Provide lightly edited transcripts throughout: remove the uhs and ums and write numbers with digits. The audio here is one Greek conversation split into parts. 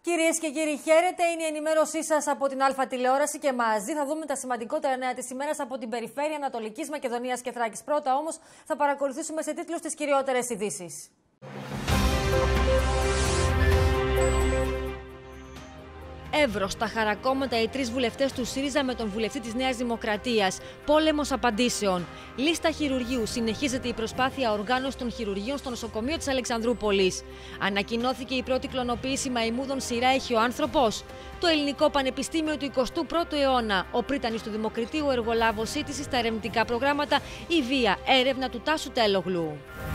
Κυρίες και κύριοι, χαίρετε. Είναι η ενημέρωσή σας από την Αλφα Τηλεόραση και μαζί θα δούμε τα σημαντικότερα νέα της ημέρας από την περιφέρεια Ανατολικής Μακεδονίας και Θράκης. Πρώτα όμως θα παρακολουθήσουμε σε τίτλους τις κυριότερες ειδήσεις. Εύρος, τα χαρακόμματα οι τρεις βουλευτές του ΣΥΡΙΖΑ με τον βουλευτή της Νέας Δημοκρατίας. Πόλεμος απαντήσεων. Λίστα χειρουργείου. Συνεχίζεται η προσπάθεια οργάνωσης των χειρουργείων στο νοσοκομείο της Αλεξανδρούπολης. Ανακοινώθηκε η πρώτη κλωνοποίηση μαϊμούδων σειρά έχει ο άνθρωπος. Το Ελληνικό Πανεπιστήμιο του 21ου αιώνα. Ο πρίτανης του Δημοκρατίου εργολάβος σύντηση στα ερευνητικά προγράμματα. Η βία. Έρευνα του Τάσου Τέλογλου.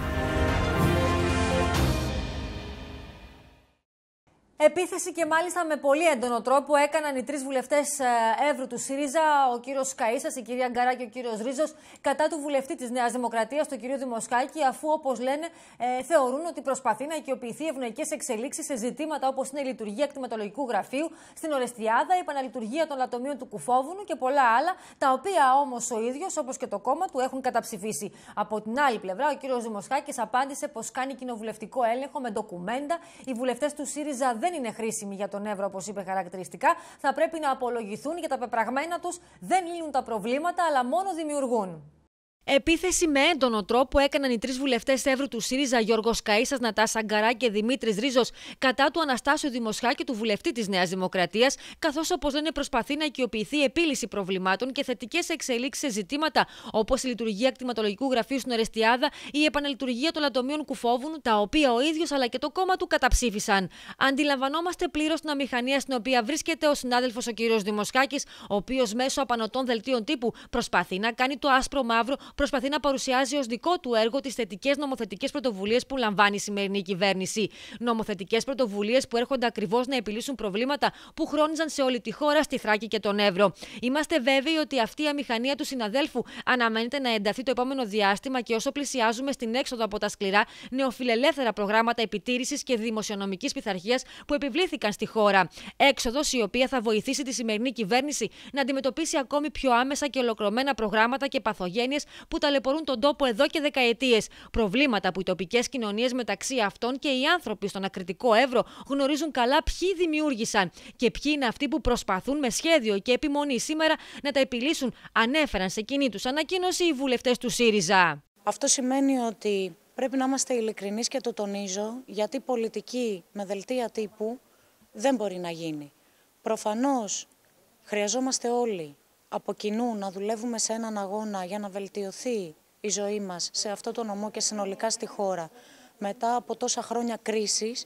Επίθεση και μάλιστα με πολύ έντονο τρόπο έκαναν οι τρεις βουλευτές Εύρου του ΣΥΡΙΖΑ, ο κύριος Καΐσας, η κυρία Γκαρά και ο κύριος Ρίζος, κατά του βουλευτή της Νέας Δημοκρατίας, τον κύριο Δημοσκάκη, αφού, όπως λένε, θεωρούν ότι προσπαθεί να οικειοποιηθεί ευνοϊκές εξελίξεις σε ζητήματα όπως είναι η λειτουργία κτηματολογικού γραφείου στην Ορεστιάδα, η επαναλειτουργία των λατομείων του Κουφόβουνου και πολλά άλλα, τα οποία όμως ο ίδιος, όπως και το κόμμα του, έχουν καταψηφίσει. Από την άλλη πλευρά, ο κύριος Δημοσκάκης απάντησε πως κάνει κοινοβουλευτικό έλεγχο με ντοκουμέντα. Οι βουλευτές του ΣΥΡΙΖΑ δεν είναι χρήσιμοι για τον Εύρο, όπως είπε χαρακτηριστικά. Θα πρέπει να απολογηθούν για τα πεπραγμένα τους. Δεν λύνουν τα προβλήματα, αλλά μόνο δημιουργούν. Επίθεση με έντονο τρόπο έκαναν οι τρεις βουλευτές Εύρου του ΣΥΡΙΖΑ, Γιώργος Καΐσας, Νατάσα Γκαρά και Δημήτρης Ρίζος, κατά του Αναστάσιου Δημοσχάκη, του βουλευτή της Νέας Δημοκρατίας, καθώς, όπως λένε, προσπαθεί να οικειοποιηθεί επίλυση προβλημάτων και θετικές εξελίξεις σε ζητήματα όπως η λειτουργία κτηματολογικού γραφείου στην Ορεστιάδα ή η επαναλειτουργία των λατομείων Κουφόβουνου, τα οποία ο ίδιος αλλά και το κόμμα του καταψήφισαν. Αντιλαμβανόμαστε πλήρως την αμηχανία στην οποία βρίσκεται ο συνάδελφος ο κ. Δημοσκάκης, ο οποίος μέσω απανωτών δελτίων τύπου προσπαθεί να κάνει το άσπρο μαύρο. Προσπαθεί να παρουσιάζει ως δικό του έργο τις θετικές νομοθετικές πρωτοβουλίες που λαμβάνει η σημερινή κυβέρνηση. Νομοθετικές πρωτοβουλίες που έρχονται ακριβώς να επιλύσουν προβλήματα που χρόνιζαν σε όλη τη χώρα, στη Θράκη και τον Εύρο. Είμαστε βέβαιοι ότι αυτή η αμηχανία του συναδέλφου αναμένεται να ενταθεί το επόμενο διάστημα και όσο πλησιάζουμε στην έξοδο από τα σκληρά νεοφιλελεύθερα προγράμματα επιτήρησης και δημοσιονομικής πειθαρχίας που επιβλήθηκαν στη χώρα. Έξοδος η οποία θα βοηθήσει τη σημερινή κυβέρνηση να αντιμετωπίσει ακόμη πιο άμεσα και ολοκληρωμένα προγράμματα και παθογένειες που ταλαιπωρούν τον τόπο εδώ και δεκαετίες. Προβλήματα που οι τοπικές κοινωνίες, μεταξύ αυτών και οι άνθρωποι στον ακριτικό Εύρο, γνωρίζουν καλά ποιοι δημιούργησαν και ποιοι είναι αυτοί που προσπαθούν με σχέδιο και επιμονή σήμερα να τα επιλύσουν, ανέφεραν σε κοινή τους ανακοίνωση οι βουλευτές του ΣΥΡΙΖΑ. Αυτό σημαίνει ότι πρέπει να είμαστε ειλικρινείς και το τονίζω, γιατί πολιτική με δελτία τύπου δεν μπορεί να γίνει. Προφανώς χρειαζόμαστε όλοι από κοινού να δουλεύουμε σε έναν αγώνα για να βελτιωθεί η ζωή μας σε αυτό το νομό και συνολικά στη χώρα μετά από τόσα χρόνια κρίσης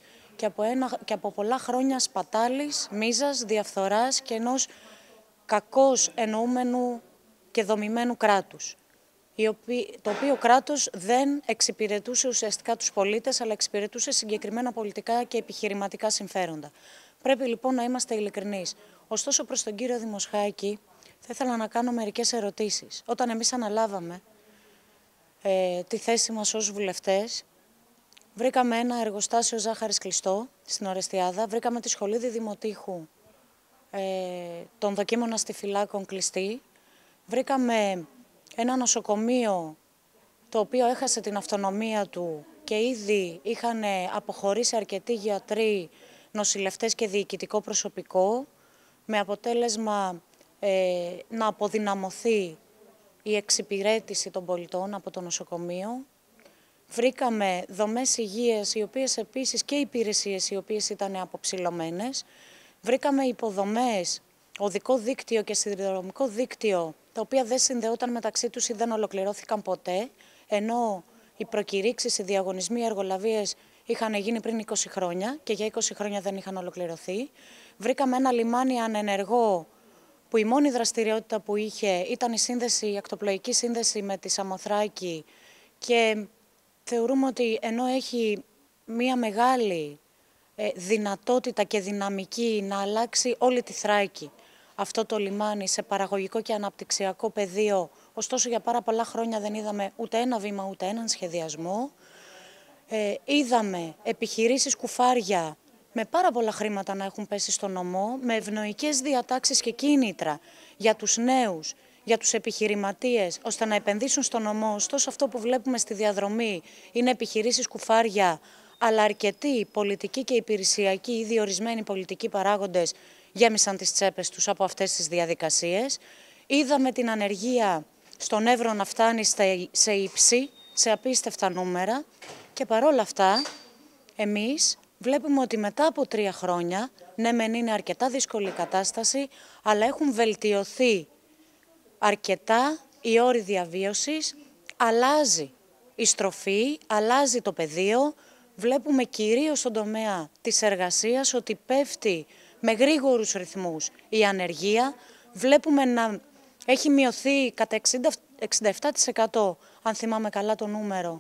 και από πολλά χρόνια σπατάλης, μίζας, διαφθοράς και ενός κακώς εννοούμενου και δομημένου κράτους, το οποίο κράτος δεν εξυπηρετούσε ουσιαστικά τους πολίτες, αλλά εξυπηρετούσε συγκεκριμένα πολιτικά και επιχειρηματικά συμφέροντα. Πρέπει λοιπόν να είμαστε ειλικρινείς. Ωστόσο, προς τον κύριο Δημοσχάκη, θα ήθελα να κάνω μερικές ερωτήσεις. Όταν εμείς αναλάβαμε τη θέση μας ως βουλευτές, βρήκαμε ένα εργοστάσιο ζάχαρης κλειστό στην Ορεστιάδα, βρήκαμε τη σχολή διδημοτύχου των δοκίμων αστιφυλάκων κλειστή, βρήκαμε ένα νοσοκομείο το οποίο έχασε την αυτονομία του και ήδη είχαν αποχωρήσει αρκετοί γιατροί, νοσηλευτές και διοικητικό προσωπικό, με αποτέλεσμα να αποδυναμωθεί η εξυπηρέτηση των πολιτών από το νοσοκομείο. Βρήκαμε δομές υγείας, οι οποίες επίσης και υπηρεσίες οι οποίες ήταν αποψηλωμένες. Βρήκαμε υποδομές, οδικό δίκτυο και σιδηροδρομικό δίκτυο, τα οποία δεν συνδεόταν μεταξύ τους ή δεν ολοκληρώθηκαν ποτέ, ενώ οι προκηρύξεις, οι διαγωνισμοί, οι εργολαβίες είχαν γίνει πριν 20 χρόνια και για 20 χρόνια δεν είχαν ολοκληρωθεί. Βρήκαμε ένα λιμάνι ανενεργό, που η μόνη δραστηριότητα που είχε ήταν η ακτοπλοϊκή σύνδεση με τη Σαμοθράκη και θεωρούμε ότι ενώ έχει μία μεγάλη δυνατότητα και δυναμική να αλλάξει όλη τη Θράκη αυτό το λιμάνι σε παραγωγικό και αναπτυξιακό πεδίο, ωστόσο για πάρα πολλά χρόνια δεν είδαμε ούτε ένα βήμα ούτε έναν σχεδιασμό. Είδαμε επιχειρήσεις κουφάρια με πάρα πολλά χρήματα να έχουν πέσει στο νομό, με ευνοϊκές διατάξεις και κίνητρα για τους νέους, για τους επιχειρηματίες, ώστε να επενδύσουν στο νομό. Ωστόσο αυτό που βλέπουμε στη διαδρομή είναι επιχειρήσεις κουφάρια αλλά αρκετοί πολιτικοί και υπηρεσιακοί ή διορισμένοι πολιτικοί παράγοντες γέμισαν τις τσέπες τους από αυτές τις διαδικασίες. Είδαμε την ανεργία στον Εύρο να φτάνει σε ύψη, σε απίστευτα νούμερα και παρόλα αυτά εμείς βλέπουμε ότι μετά από 3 χρόνια, ναι μεν είναι αρκετά δύσκολη κατάσταση, αλλά έχουν βελτιωθεί αρκετά οι όροι διαβίωσης, αλλάζει η στροφή, αλλάζει το πεδίο. Βλέπουμε κυρίως στον τομέα της εργασίας ότι πέφτει με γρήγορους ρυθμούς η ανεργία. Βλέπουμε να έχει μειωθεί κατά 67%, αν θυμάμαι καλά το νούμερο,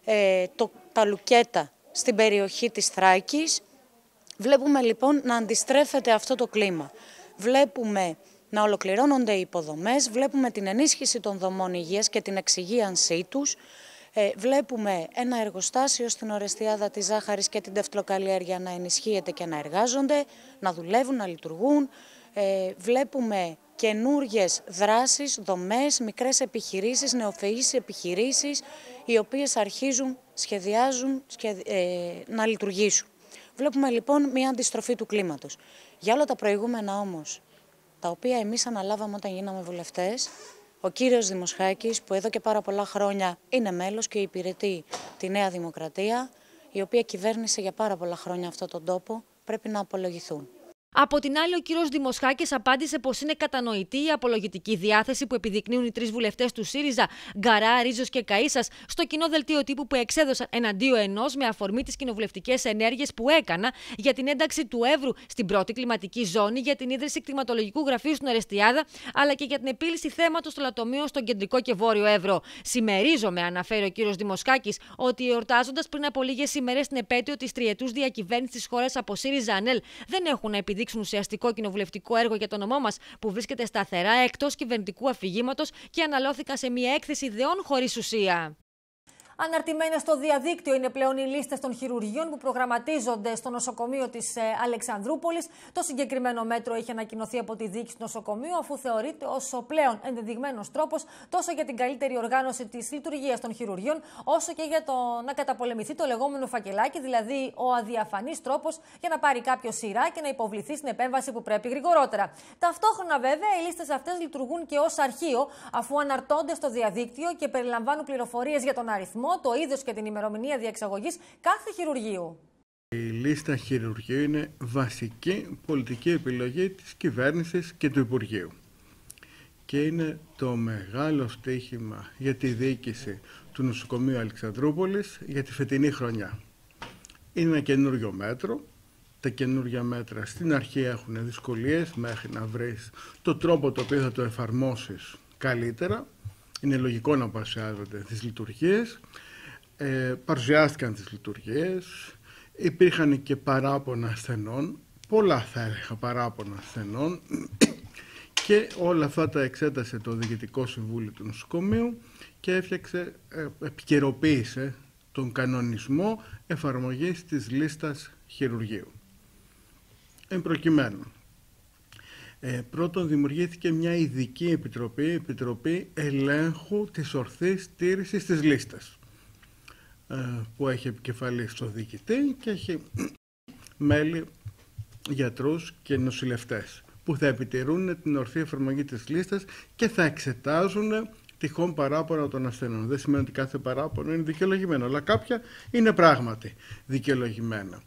τα λουκέτα στην περιοχή της Θράκης. Βλέπουμε λοιπόν να αντιστρέφεται αυτό το κλίμα. Βλέπουμε να ολοκληρώνονται οι υποδομές, βλέπουμε την ενίσχυση των δομών υγείας και την εξυγίανσή τους. Βλέπουμε ένα εργοστάσιο στην Ορεστιάδα της Ζάχαρης και την τεφτλοκαλλιέργεια να ενισχύεται και να εργάζονται, να δουλεύουν, να λειτουργούν. Βλέπουμε καινούργιες δράσεις, δομές, μικρές επιχειρήσεις, νεοφυείς επιχειρήσεις, οι οποίες αρχίζουν, σχεδιάζουν να λειτουργήσουν. Βλέπουμε λοιπόν μια αντιστροφή του κλίματος. Για όλα τα προηγούμενα όμως, τα οποία εμείς αναλάβαμε όταν γίναμε βουλευτές, ο κύριος Δημοσχάκης, που εδώ και πάρα πολλά χρόνια είναι μέλος και υπηρετεί τη Νέα Δημοκρατία, η οποία κυβέρνησε για πάρα πολλά χρόνια αυτόν τον τόπο, πρέπει να απολογηθούν. Από την άλλη, ο κύριος Δημοσχάκης απάντησε πως είναι κατανοητή η απολογητική διάθεση που επιδεικνύουν οι 3 βουλευτές του ΣΥΡΙΖΑ, Γκαρά, Ρίζος και Καΐσας, στο κοινό δελτίο τύπου που εξέδωσαν εναντίον ενός με αφορμή τις κοινοβουλευτικές ενέργειες που έκανα για την ένταξη του Εύρου στην πρώτη κλιματική ζώνη, για την ίδρυση κτηματολογικού γραφείου στην Ορεστιάδα, αλλά και για την επίλυση θέματος των λατομείων στον κεντρικό και βόρειο Εύρο. Συμμερίζομαι, αναφέρει ο κύριος Δημοσχάκης, ότι εορτάζοντας πριν από λίγες ημέρες την επέτειο της τριετούς διακυβέρνησης της χώρας από ΣΥΡΙΖΑ-ΑΝΕΛ, δεν έχουν επιδείξει ουσιαστικό κοινοβουλευτικό έργο για το νομό μας που βρίσκεται σταθερά εκτός κυβερνητικού αφηγήματος και αναλώθηκαν σε μια έκθεση ιδεών χωρίς ουσία. Αναρτημένες στο διαδίκτυο είναι πλέον οι λίστες των χειρουργείων που προγραμματίζονται στο νοσοκομείο της Αλεξανδρούπολης. Το συγκεκριμένο μέτρο είχε ανακοινωθεί από τη διοίκηση του νοσοκομείου, αφού θεωρείται ως ο πλέον ενδεδειγμένος τρόπος τόσο για την καλύτερη οργάνωση της λειτουργίας των χειρουργείων, όσο και για το να καταπολεμηθεί το λεγόμενο φακελάκι, δηλαδή ο αδιαφανής τρόπος για να πάρει κάποιο σειρά και να υποβληθεί στην επέμβαση που πρέπει γρηγορότερα. Ταυτόχρονα, βέβαια, οι λίστες αυτές λειτουργούν και ως αρχείο, αφού αναρτώνται στο διαδίκτυο και περιλαμβάνουν πληροφορίες για τον αριθμό, το είδος και την ημερομηνία διεξαγωγής κάθε χειρουργείου. Η λίστα χειρουργείου είναι βασική πολιτική επιλογή της κυβέρνησης και του Υπουργείου. Και είναι το μεγάλο στοίχημα για τη διοίκηση του νοσοκομείου Αλεξανδρούπολης για τη φετινή χρονιά. Είναι ένα καινούριο μέτρο. Τα καινούργια μέτρα στην αρχή έχουν δυσκολίες μέχρι να βρεις το τρόπο το οποίο θα το εφαρμόσεις καλύτερα. Είναι λογικό να παρουσιάζονται τις λειτουργίες. Παρουσιάστηκαν τις λειτουργίες. Υπήρχαν και παράπονα ασθενών. Πολλά θα έλεγα παράπονα ασθενών. Και όλα αυτά τα εξέτασε το Διοικητικό Συμβούλιο του Νοσοκομείου και επικαιροποίησε τον κανονισμό εφαρμογής της λίστας χειρουργείου. Εν προκειμένου, πρώτον δημιουργήθηκε μια ειδική επιτροπή ελέγχου της ορθής στήρησης της λίστας, που έχει επικεφαλής το διοικητή και έχει μέλη γιατρούς και νοσηλευτές, που θα επιτηρούν την ορθή εφαρμογή της λίστας και θα εξετάζουν τυχόν παράπονα των ασθενών. Δεν σημαίνει ότι κάθε παράπονο είναι δικαιολογημένο, αλλά κάποια είναι πράγματι δικαιολογημένα.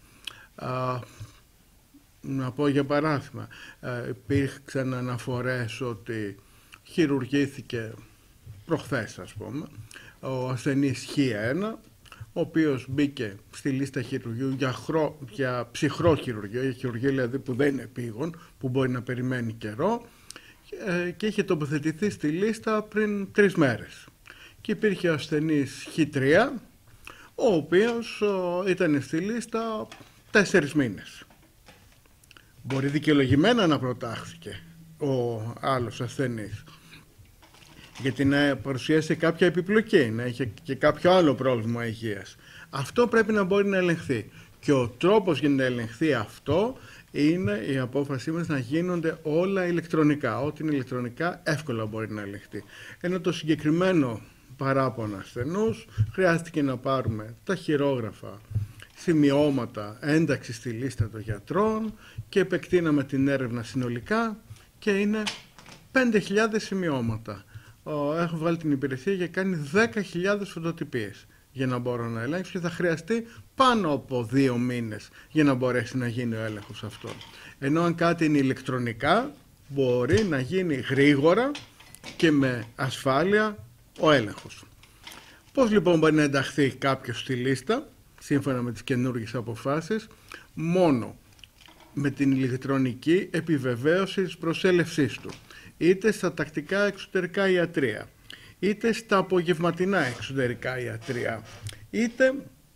Να πω για παράδειγμα, υπήρξαν αναφορές ότι χειρουργήθηκε προχθές, ας πούμε, ο ασθενής Χ1, ο οποίος μπήκε στη λίστα χειρουργείου για ψυχρό χειρουργείο, για χειρουργείο δηλαδή που δεν είναι επίγον, που μπορεί να περιμένει καιρό, και είχε τοποθετηθεί στη λίστα πριν 3 μέρες. Και υπήρχε ο ασθενής Χ3, ο οποίος ήταν στη λίστα 4 μήνες. Μπορεί δικαιολογημένα να προτάχθηκε ο άλλος ασθενής, γιατί να παρουσιάσει κάποια επιπλοκή, να είχε και κάποιο άλλο πρόβλημα υγείας. Αυτό πρέπει να μπορεί να ελεγχθεί. Και ο τρόπος για να ελεγχθεί αυτό είναι η απόφασή μας να γίνονται όλα ηλεκτρονικά. Ό,τι είναι ηλεκτρονικά εύκολα μπορεί να ελεγχθεί. Ενώ το συγκεκριμένο παράπονο ασθενούς χρειάστηκε να πάρουμε τα χειρόγραφα σημειώματα ένταξη στη λίστα των γιατρών και επεκτείναμε την έρευνα συνολικά και είναι 5.000 σημειώματα. Έχω βγάλει την υπηρεσία και κάνει 10.000 φωτοτυπίες για να μπορώ να ελέγξω και θα χρειαστεί πάνω από 2 μήνες για να μπορέσει να γίνει ο έλεγχος αυτό. Ενώ αν κάτι είναι ηλεκτρονικά μπορεί να γίνει γρήγορα και με ασφάλεια ο έλεγχος. Πώς λοιπόν μπορεί να ενταχθεί κάποιος στη λίστα, σύμφωνα με τις καινούργιες αποφάσεις? Μόνο με την ηλεκτρονική επιβεβαίωση της προσέλευσής του, είτε στα τακτικά εξωτερικά ιατρεία, είτε στα απογευματινά εξωτερικά ιατρεία, είτε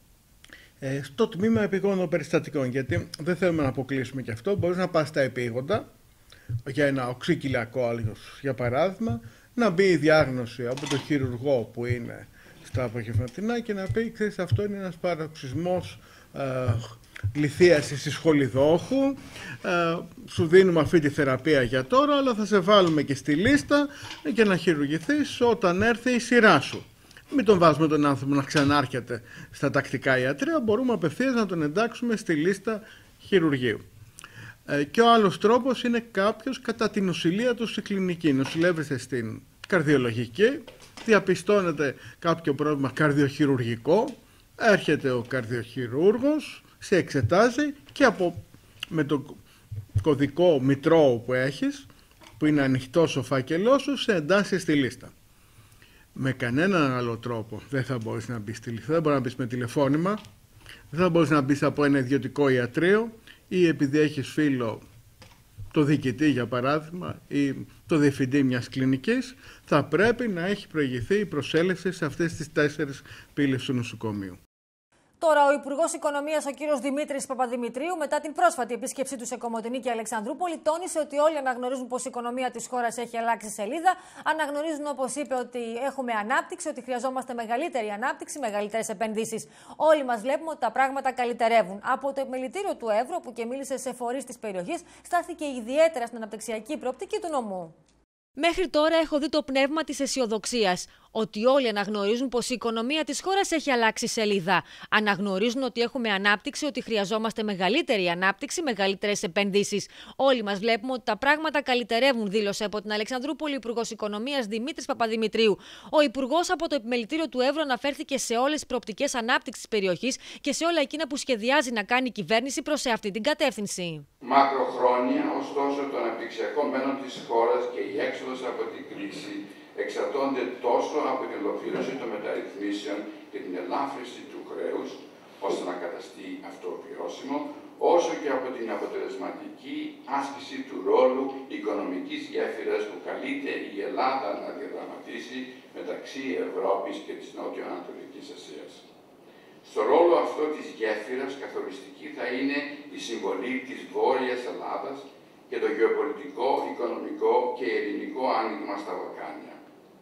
στο τμήμα επιγόντων περιστατικών, γιατί δεν θέλουμε να αποκλείσουμε και αυτό. Μπορείς να πας στα επίγοντα για ένα οξύκυλιακό άλγος, για παράδειγμα, να μπει η διάγνωση από τον χειρουργό που είναι στα απογευματινά και να πει, ξέρεις, αυτό είναι ένας παροξισμός λιθίασης της σχολιδόχου, σου δίνουμε αυτή τη θεραπεία για τώρα, αλλά θα σε βάλουμε και στη λίστα για να χειρουργηθείς όταν έρθει η σειρά σου. Μην τον βάζουμε τον άνθρωπο να ξανάρχεται στα τακτικά ιατρεία, μπορούμε απευθείας να τον εντάξουμε στη λίστα χειρουργείου. Και ο άλλος τρόπος είναι κάποιος κατά την νοσηλεία του στη κλινική. Νοσηλεύεστε στην καρδιολογική, διαπιστώνεται κάποιο πρόβλημα καρδιοχειρουργικό, έρχεται ο καρδιοχειρούργος, σε εξετάζει και με το κωδικό μητρώου που έχεις, που είναι ανοιχτός ο φάκελός σου, σε εντάσσει στη λίστα. Με κανέναν άλλο τρόπο δεν θα μπορείς να μπεις στη λίστα. Δεν μπορείς να μπεις με τηλεφώνημα, δεν θα μπορείς να μπεις από ένα ιδιωτικό ιατρείο ή επειδή έχεις φίλο το διοικητή για παράδειγμα ή το διευθυντή μιας κλινικής, θα πρέπει να έχει προηγηθεί η προσέλευση σε αυτές τις 4 πύλες του νοσοκομείου. Τώρα, ο Υπουργός Οικονομίας, ο κύριος Δημήτρης Παπαδημητρίου, μετά την πρόσφατη επίσκεψή του σε Κομοτηνή και Αλεξανδρούπολη, τόνισε ότι όλοι αναγνωρίζουν πως η οικονομία της χώρας έχει αλλάξει σελίδα. Αναγνωρίζουν, όπως είπε, ότι έχουμε ανάπτυξη, ότι χρειαζόμαστε μεγαλύτερη ανάπτυξη, μεγαλύτερες επενδύσεις. Όλοι μας βλέπουμε ότι τα πράγματα καλυτερεύουν. Από το επιμελητήριο του Εύρου, που και μίλησε σε φορείς της περιοχής, στάθηκε ιδιαίτερα στην αναπτυξιακή προοπτική του νομού. Μέχρι τώρα έχω δει το πνεύμα της αισιοδοξίας, ότι όλοι αναγνωρίζουν πως η οικονομία της χώρας έχει αλλάξει σελίδα. Αναγνωρίζουν ότι έχουμε ανάπτυξη, ότι χρειαζόμαστε μεγαλύτερη ανάπτυξη, μεγαλύτερες επενδύσεις. Όλοι μας βλέπουμε ότι τα πράγματα καλυτερεύουν, δήλωσε από την Αλεξανδρούπολη ο Υπουργός Οικονομίας Δημήτρης Παπαδημητρίου. Ο Υπουργός από το επιμελητήριο του Εύρου αναφέρθηκε σε όλες τις προοπτικές ανάπτυξης της περιοχής και σε όλα εκείνα που σχεδιάζει να κάνει η κυβέρνηση προς αυτή την κατεύθυνση. Μακροχρόνια, ωστόσο, το αναπτυξιακό μέλλον της χώρας και η έξοδος από την κρίση εξαρτώνται τόσο από την ολοκλήρωση των μεταρρυθμίσεων και την ελάφρυνση του χρέους, ώστε να καταστεί αυτό βιώσιμο, όσο και από την αποτελεσματική άσκηση του ρόλου οικονομικής γέφυρας που καλείται η Ελλάδα να διαδραματίσει μεταξύ Ευρώπης και της Νότιο-Ανατολικής Ασίας. Στο ρόλο αυτό της γέφυρας καθοριστική θα είναι η συμβολή της Βόρειας Ελλάδας και το γεωπολιτικό, οικονομικό και ελληνικό άνοιγμα στα Βαλκάνια.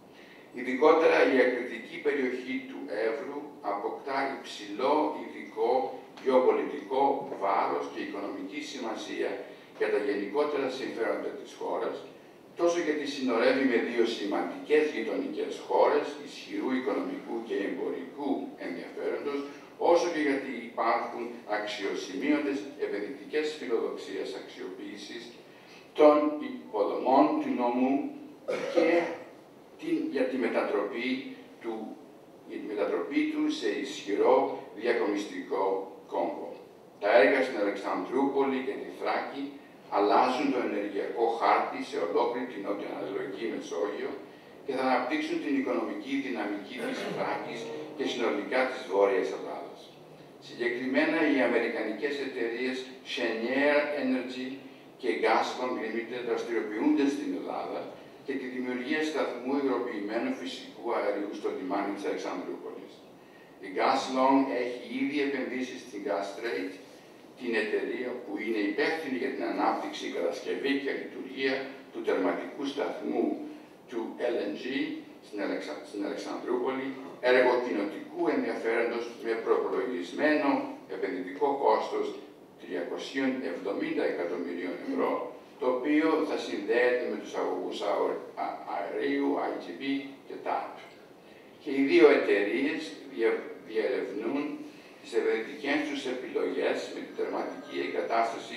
Ειδικότερα η ακριτική περιοχή του Εύρου αποκτά υψηλό ειδικό γεωπολιτικό βάρος και οικονομική σημασία για τα γενικότερα συμφέροντα της χώρας, τόσο γιατί συνορεύει με 2 σημαντικές γειτονικές χώρες ισχυρού οικονομικού και εμπορικού ενδιαφέροντος, όσο και γιατί υπάρχουν αξιοσημείωτες επενδυτικές φιλοδοξίες αξιοποίησης των υποδομών του νομού και για τη μετατροπή του σε ισχυρό διακομιστικό κόμβο. Τα έργα στην Αλεξανδρούπολη και τη Θράκη αλλάζουν το ενεργειακό χάρτη σε ολόκληρη την νοτιοανατολική Μεσόγειο και θα αναπτύξουν την οικονομική δυναμική της Θράκης και συνολικά της Βόρειας Ελλάδας. Συγκεκριμένα, οι αμερικανικές εταιρείες Cheniere Energy και Gazprom Limited δραστηριοποιούνται στην Ελλάδα και τη δημιουργία σταθμού υγροποιημένου φυσικού αερίου στο λιμάνι της Αλεξανδρούπολης. Η Gazprom έχει ήδη επενδύσει στην Gastrade, την εταιρεία που είναι υπεύθυνη για την ανάπτυξη, κατασκευή και λειτουργία του τερματικού σταθμού του LNG στην Αλεξανδρούπολη, έργο κοινοτικού ενδιαφέροντος με προπολογισμένο επενδυτικό κόστος 370 εκατομμυρίων ευρώ, το οποίο θα συνδέεται με τους αγωγούς αερίου, IGB και TAP. Και οι 2 εταιρείες διερευνούν τις ευεργετικές τους επιλογές με την τερματική εγκατάσταση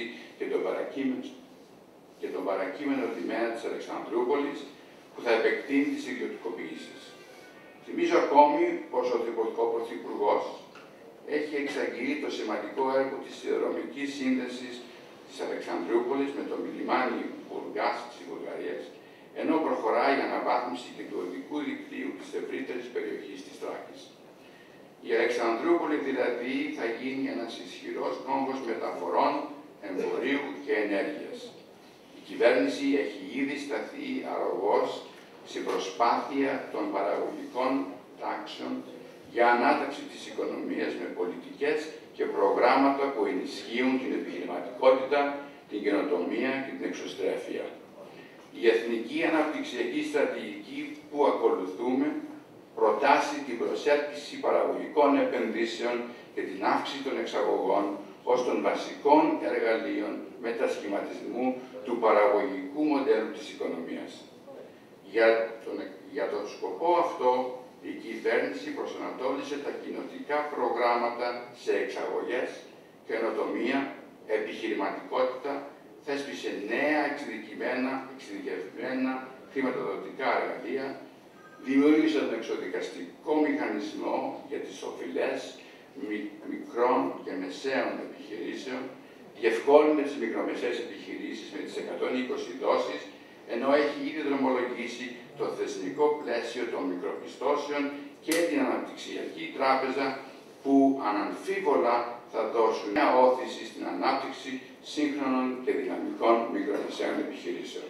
και τον παρακείμενο λιμένα της Αλεξανδρούπολης που θα επεκτείνει τις ιδιωτικοποιήσεις. Θυμίζω ακόμη πως ο Πρωθυπουργός έχει εξαγγείλει το σημαντικό έργο της σιδηροδρομικής σύνδεσης της Αλεξανδρούπολης με το λιμάνι Μπουργκάς της Βουλγαρίας, ενώ προχωράει η αναβάθμιση του οδικού δικτύου της ευρύτερης περιοχής της Θράκης. Η Αλεξανδρούπολη δηλαδή θα γίνει ένας ισχυρός κόμβος μεταφορών, εμπορίου και ενέργειας. Η κυβέρνηση έχει ήδη σταθεί αρρωγός στην προσπάθεια των παραγωγικών τάξεων για ανάταξη της οικονομίας με πολιτικές και προγράμματα που ενισχύουν την επιχειρηματικότητα, την καινοτομία και την εξωστρέφεια. Η Εθνική Αναπτυξιακή Στρατηγική που ακολουθούμε προτάσει την προσέλκυση παραγωγικών επενδύσεων και την αύξηση των εξαγωγών ως των βασικών εργαλείων μετασχηματισμού του παραγωγικού μοντέλου της οικονομίας. Για τον σκοπό αυτό, η κυβέρνηση προσανατόλισε τα κοινοτικά προγράμματα σε εξαγωγές, καινοτομία, επιχειρηματικότητα, θέσπισε νέα εξειδικευμένα χρηματοδοτικά εργαλεία, δημιούργησε τον εξοδικαστικό μηχανισμό για τις οφειλές μικρών και μεσαίων επιχειρήσεων, διευκόλυνε τις μικρομεσαίες επιχειρήσεις με τις 120 δόσεις, ενώ έχει ήδη δρομολογήσει το θεσμικό πλαίσιο των μικροπιστώσεων και την Αναπτυξιακή Τράπεζα, που αναμφίβολα θα δώσουν μια όθηση στην ανάπτυξη σύγχρονων και δυναμικών μικρομεσαίων επιχειρήσεων.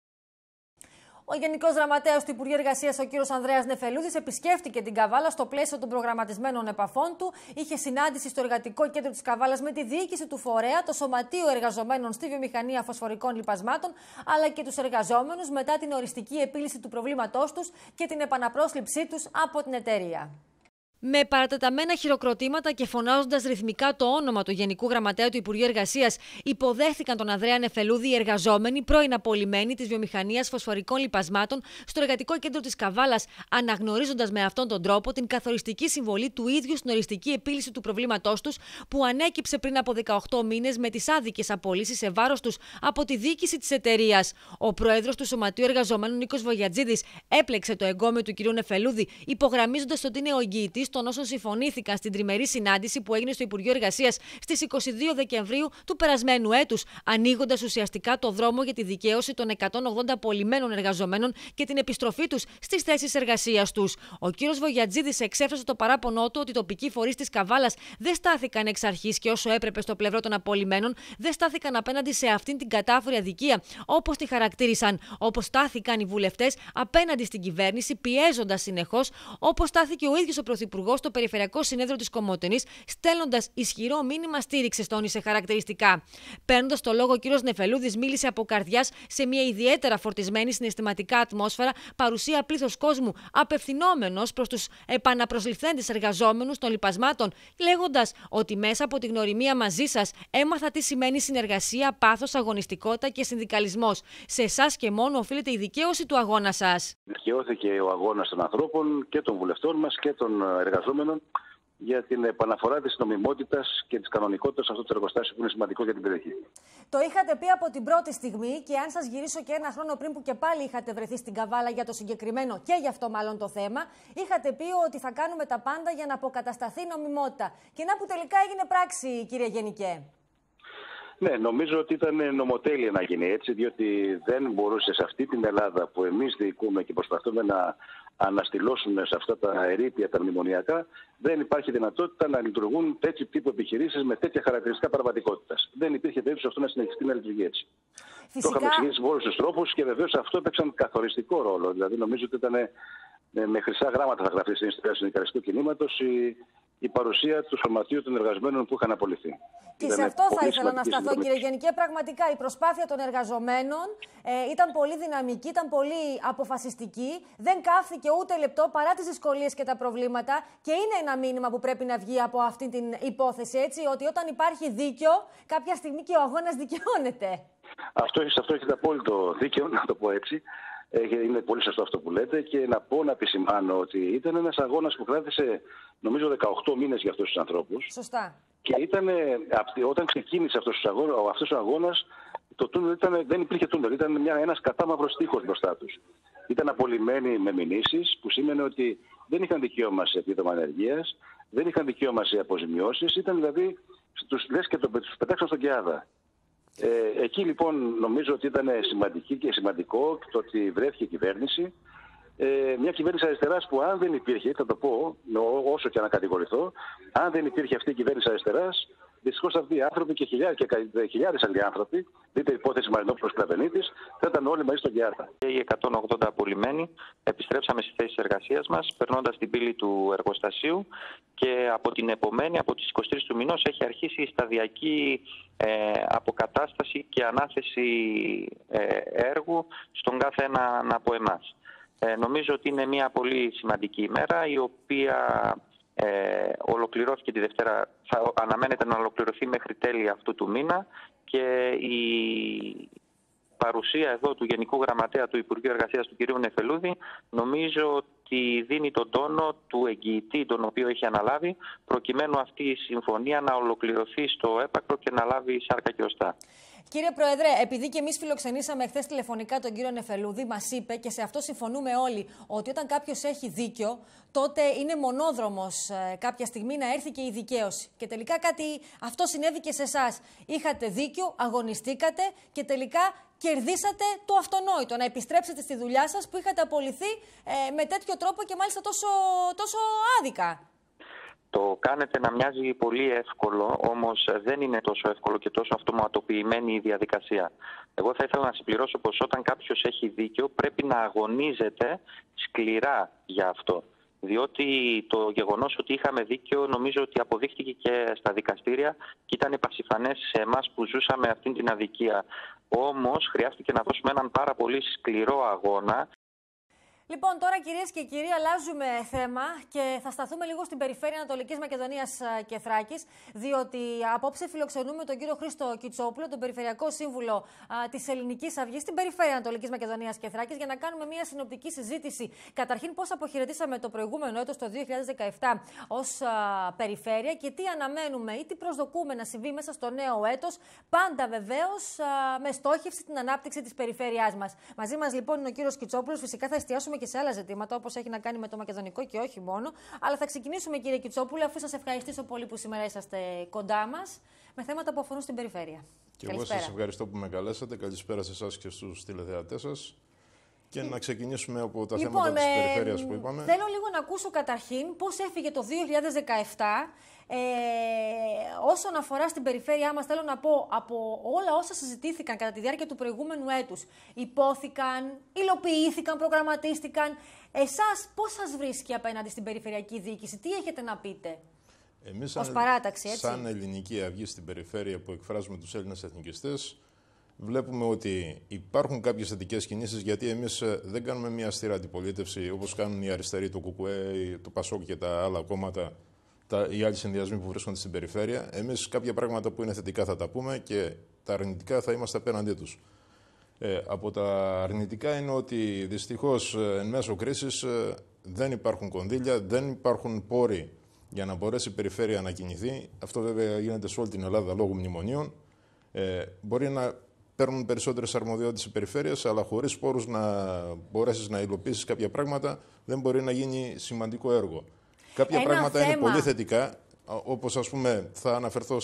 Ο Γενικός Γραμματέας του Υπουργείου Εργασίας, ο κ. Ανδρέας Νεφελούδης, επισκέφτηκε την Καβάλα στο πλαίσιο των προγραμματισμένων επαφών του. Είχε συνάντηση στο Εργατικό Κέντρο της Καβάλας με τη διοίκηση του φορέα, το Σωματείο Εργαζομένων στη Βιομηχανία Φωσφορικών Λιπασμάτων, αλλά και τους εργαζόμενους μετά την οριστική επίλυση του προβλήματός τους και την επαναπρόσληψή τους από την εταιρεία. Με παρατεταμένα χειροκροτήματα και φωνάζοντας ρυθμικά το όνομα του Γενικού Γραμματέα του Υπουργείου Εργασίας, υποδέχθηκαν τον Ανδρέα Νεφελούδη οι εργαζόμενοι πρώην απολυμμένοι της Βιομηχανίας Φωσφορικών Λιπασμάτων στο Εργατικό Κέντρο της Καβάλας, αναγνωρίζοντας με αυτόν τον τρόπο την καθοριστική συμβολή του ίδιου στην οριστική επίλυση του προβλήματός τους, που ανέκυψε πριν από 18 μήνες με τις άδικες απολύσεις σε βάρος τους από τη διοίκηση της εταιρείας. Ο πρόεδρος του Σωματείου Εργαζομένων, Νίκος Βογιατζίδης, έπλεξε το εγκόμιο του κ. Νεφελούδη, υπογραμμίζοντας ότι είναι ο εγγυητής των όσων συμφωνήθηκαν στην τριμερή συνάντηση που έγινε στο Υπουργείο Εργασίας στις 22 Δεκεμβρίου του περασμένου έτους, ανοίγοντας ουσιαστικά το δρόμο για τη δικαίωση των 180 απολυμμένων εργαζομένων και την επιστροφή τους στις θέσεις εργασίας τους. Ο κ. Βογιατζίδης εξέφρασε το παράπονό του ότι οι τοπικοί φορείς της Καβάλας δεν στάθηκαν εξ αρχής και όσο έπρεπε στο πλευρό των απολυμμένων, δεν στάθηκαν απέναντι σε αυτήν την κατάφορη αδικία, όπως τη χαρακτήρισαν, όπως στάθηκαν οι βουλευτές απέναντι στην κυβέρνηση, πιέζοντας συνεχώς, όπως στάθηκε ο ίδιος ο Πρωθυπουργός στο Περιφερειακό Συνέδριο της Κομότηνης, στέλνοντας ισχυρό μήνυμα στήριξης, τόνισε χαρακτηριστικά. Παίρνοντας το λόγο, ο κ. Νεφελούδης μίλησε από καρδιάς σε μια ιδιαίτερα φορτισμένη συναισθηματικά ατμόσφαιρα, παρουσία πλήθος κόσμου, απευθυνόμενος προς τους επαναπροσληφθέντες εργαζόμενους των λιπασμάτων, λέγοντας ότι μέσα από τη γνωριμία μαζί σας έμαθα τι σημαίνει συνεργασία, πάθος, αγωνιστικότητα και συνδικαλισμός. Σε εσάς και μόνο οφείλεται η δικαίωση του αγώνα σας. Δικαιώθηκε ο αγώνας των ανθρώπων και των βουλευτών μας και των εργαζόμενων για την επαναφορά της νομιμότητας και της κανονικότητας σε αυτό το εργοστάσιο που είναι σημαντικό για την περιοχή. Το είχατε πει από την πρώτη στιγμή, και αν σας γυρίσω και ένα χρόνο πριν που και πάλι είχατε βρεθεί στην Καβάλα για το συγκεκριμένο και για αυτό μάλλον το θέμα, είχατε πει ότι θα κάνουμε τα πάντα για να αποκατασταθεί νομιμότητα. Και να που τελικά έγινε πράξη, κύριε Γενικέ. Ναι, νομίζω ότι ήταν νομοτέλεια να γίνει έτσι, διότι δεν μπορούσε σε αυτή την Ελλάδα που εμείς διοικούμε και προσπαθούμε να αναστηλώσουμε σε αυτά τα ερείπια τα μνημονιακά, δεν υπάρχει δυνατότητα να λειτουργούν τέτοιου τύπου επιχειρήσεις με τέτοια χαρακτηριστικά παραβατικότητας. Δεν υπήρχε περίπτωση αυτό να συνεχιστεί να λειτουργεί έτσι. Φυσικά... Το είχαμε εξηγήσει με όλους τους τρόπους και βεβαίως αυτό έπαιξαν καθοριστικό ρόλο. Δηλαδή, νομίζω ότι ήταν με χρυσά γράμματα θα γραφτεί στην ιστορία του συνδικαλιστικού κινήματος η παρουσία του Σωματείου των Εργαζομένων που είχαν απολυθεί. Και σε αυτό θα ήθελα να σταθώ, κύριε Γενικέ. Πραγματικά η προσπάθεια των εργαζομένων ήταν πολύ δυναμική, ήταν πολύ αποφασιστική. Δεν κάφθηκε ούτε λεπτό παρά τις δυσκολίες και τα προβλήματα. Και είναι ένα μήνυμα που πρέπει να βγει από αυτή την υπόθεση, έτσι, ότι όταν υπάρχει δίκιο, κάποια στιγμή και ο αγώνας δικαιώνεται. Αυτό έχετε απόλυτο δίκαιο, να το πω έτσι. Είναι πολύ σωστό αυτό που λέτε και να επισημάνω ότι ήταν ένας αγώνας που κράτησε νομίζω 18 μήνες για αυτούς τους ανθρώπους. Σωστά. Και όταν ξεκίνησε αυτός ο αγώνας, το τούνελ δεν υπήρχε τούνελ, ήταν ένας κατάμαυρος τείχος μπροστά τους. Ήταν απολυμμένοι με μηνύσεις, που σήμαινε ότι δεν είχαν δικαίωμα σε επίδομα ανεργίας, δεν είχαν δικαίωμα σε αποζημιώσεις, ήταν δηλαδή λες και τους πετάξαν στον Κιάδα. Εκεί λοιπόν νομίζω ότι ήταν σημαντικό το ότι βρέθηκε η κυβέρνηση. Μια κυβέρνηση αριστεράς που αν δεν υπήρχε, θα το πω όσο και να κατηγορηθώ, αν δεν υπήρχε αυτή η κυβέρνηση αριστεράς, δυστυχώς αυτοί οι άνθρωποι και χιλιάδες άλλοι άνθρωποι, δείτε υπόθεση Μαρινόπουλος Κλαβενίτης, θα ήταν όλοι μαζί στον Κιάδα. Οι 180 απολυμμένοι επιστρέψαμε στις θέσεις εργασίας μας, περνώντας την πύλη του εργοστασίου και από την επομένη, από τις 23 του μηνός, έχει αρχίσει η σταδιακή αποκατάσταση και ανάθεση έργου στον κάθε έναν από εμάς. Νομίζω ότι είναι μια πολύ σημαντική ημέρα, η οποία ολοκληρώθηκε τη Δευτέρα, θα αναμένεται να ολοκληρωθεί μέχρι τέλη αυτού του μήνα, και η παρουσία εδώ του Γενικού Γραμματέα του Υπουργείου Εργασίας του κ. Νεφελούδη νομίζω ότι δίνει τον τόνο του εγγυητή τον οποίο έχει αναλάβει, προκειμένου αυτή η συμφωνία να ολοκληρωθεί στο έπακρο και να λάβει σάρκα και οστά. Κύριε Πρόεδρε, επειδή και εμείς φιλοξενήσαμε χθες τηλεφωνικά τον κύριο Νεφελούδη, μας είπε, και σε αυτό συμφωνούμε όλοι, ότι όταν κάποιος έχει δίκιο, τότε είναι μονόδρομος κάποια στιγμή να έρθει και η δικαίωση. Και τελικά αυτό συνέβη και σε εσάς. Είχατε δίκιο, αγωνιστήκατε και τελικά κερδίσατε το αυτονόητο, να επιστρέψετε στη δουλειά σας που είχατε απολυθεί με τέτοιο τρόπο και μάλιστα τόσο άδικα. Το κάνετε να μοιάζει πολύ εύκολο, όμως δεν είναι τόσο εύκολο και τόσο αυτοματοποιημένη η διαδικασία. Εγώ θα ήθελα να συμπληρώσω πως όταν κάποιος έχει δίκιο πρέπει να αγωνίζεται σκληρά για αυτό. Διότι το γεγονός ότι είχαμε δίκιο νομίζω ότι αποδείχτηκε και στα δικαστήρια και ήταν πασιφανές σε εμάς που ζούσαμε αυτή την αδικία. Όμως χρειάστηκε να δώσουμε έναν πάρα πολύ σκληρό αγώνα. Λοιπόν, τώρα κυρίες και κύριοι, αλλάζουμε θέμα και θα σταθούμε λίγο στην περιφέρεια Ανατολικής Μακεδονίας και Θράκης, διότι απόψε φιλοξενούμε τον κύριο Χρήστο Κιτσόπουλο, τον Περιφερειακό Σύμβουλο της Ελληνικής Αυγής στην περιφέρεια Ανατολικής Μακεδονίας και Θράκης, για να κάνουμε μια συνοπτική συζήτηση. Καταρχήν, πώς αποχαιρετήσαμε το προηγούμενο έτος, το 2017, ως περιφέρεια και τι αναμένουμε ή τι προσδοκούμε να συμβεί μέσα στο νέο έτος, πάντα βεβαίως με στόχευση την ανάπτυξη της περιφέρειάς μας. Μαζί μας λοιπόν είναι ο κύριος Κιτσόπουλος. Φυσικά θα εστιάσουμε και σε άλλα ζητήματα, όπως έχει να κάνει με το μακεδονικό και όχι μόνο. Αλλά θα ξεκινήσουμε, κύριε Κιτσόπουλε, αφού σας ευχαριστήσω πολύ που σήμερα είσαστε κοντά μας, με θέματα που αφορούν στην περιφέρεια. Και εγώ σας ευχαριστώ που με καλέσατε. Καλησπέρα σε εσάς και στους τηλεθεατές σας. Και να ξεκινήσουμε από τα θέματα της περιφέρειας που είπαμε. Θέλω λίγο να ακούσω καταρχήν πώς έφυγε το 2017. Όσον αφορά στην περιφέρειά μας, θέλω να πω από όλα όσα συζητήθηκαν κατά τη διάρκεια του προηγούμενου έτους, υπόθηκαν, υλοποιήθηκαν, προγραμματίστηκαν. Εσάς πώς σας βρίσκει απέναντι στην περιφερειακή διοίκηση, τι έχετε να πείτε? Εμείς ως παράταξη, έτσι. Σαν Ελληνική Αυγή στην περιφέρεια που εκφράζουμε τους Έλληνες εθνικιστές, βλέπουμε ότι υπάρχουν κάποιες θετικές κινήσεις, γιατί εμείς δεν κάνουμε μια αυστηρά αντιπολίτευση όπως κάνουν οι αριστεροί, το ΚΚΕ, το ΠΑΣΟΚ και τα άλλα κόμματα, οι άλλοι συνδυασμοί που βρίσκονται στην περιφέρεια. Εμείς κάποια πράγματα που είναι θετικά θα τα πούμε και τα αρνητικά θα είμαστε απέναντί τους. Από τα αρνητικά είναι ότι δυστυχώς εν μέσω κρίσης δεν υπάρχουν κονδύλια, δεν υπάρχουν πόροι για να μπορέσει η περιφέρεια να κινηθεί. Αυτό βέβαια γίνεται σε όλη την Ελλάδα λόγω μνημονίων. Μπορεί να παίρνουν περισσότερες αρμοδιότητες οι περιφέρειες, αλλά χωρίς πόρους να μπορέσεις να υλοποιήσεις κάποια πράγματα, δεν μπορεί να γίνει σημαντικό έργο. Κάποια πράγματα είναι πολύ θετικά, όπως ας πούμε θα αναφερθώ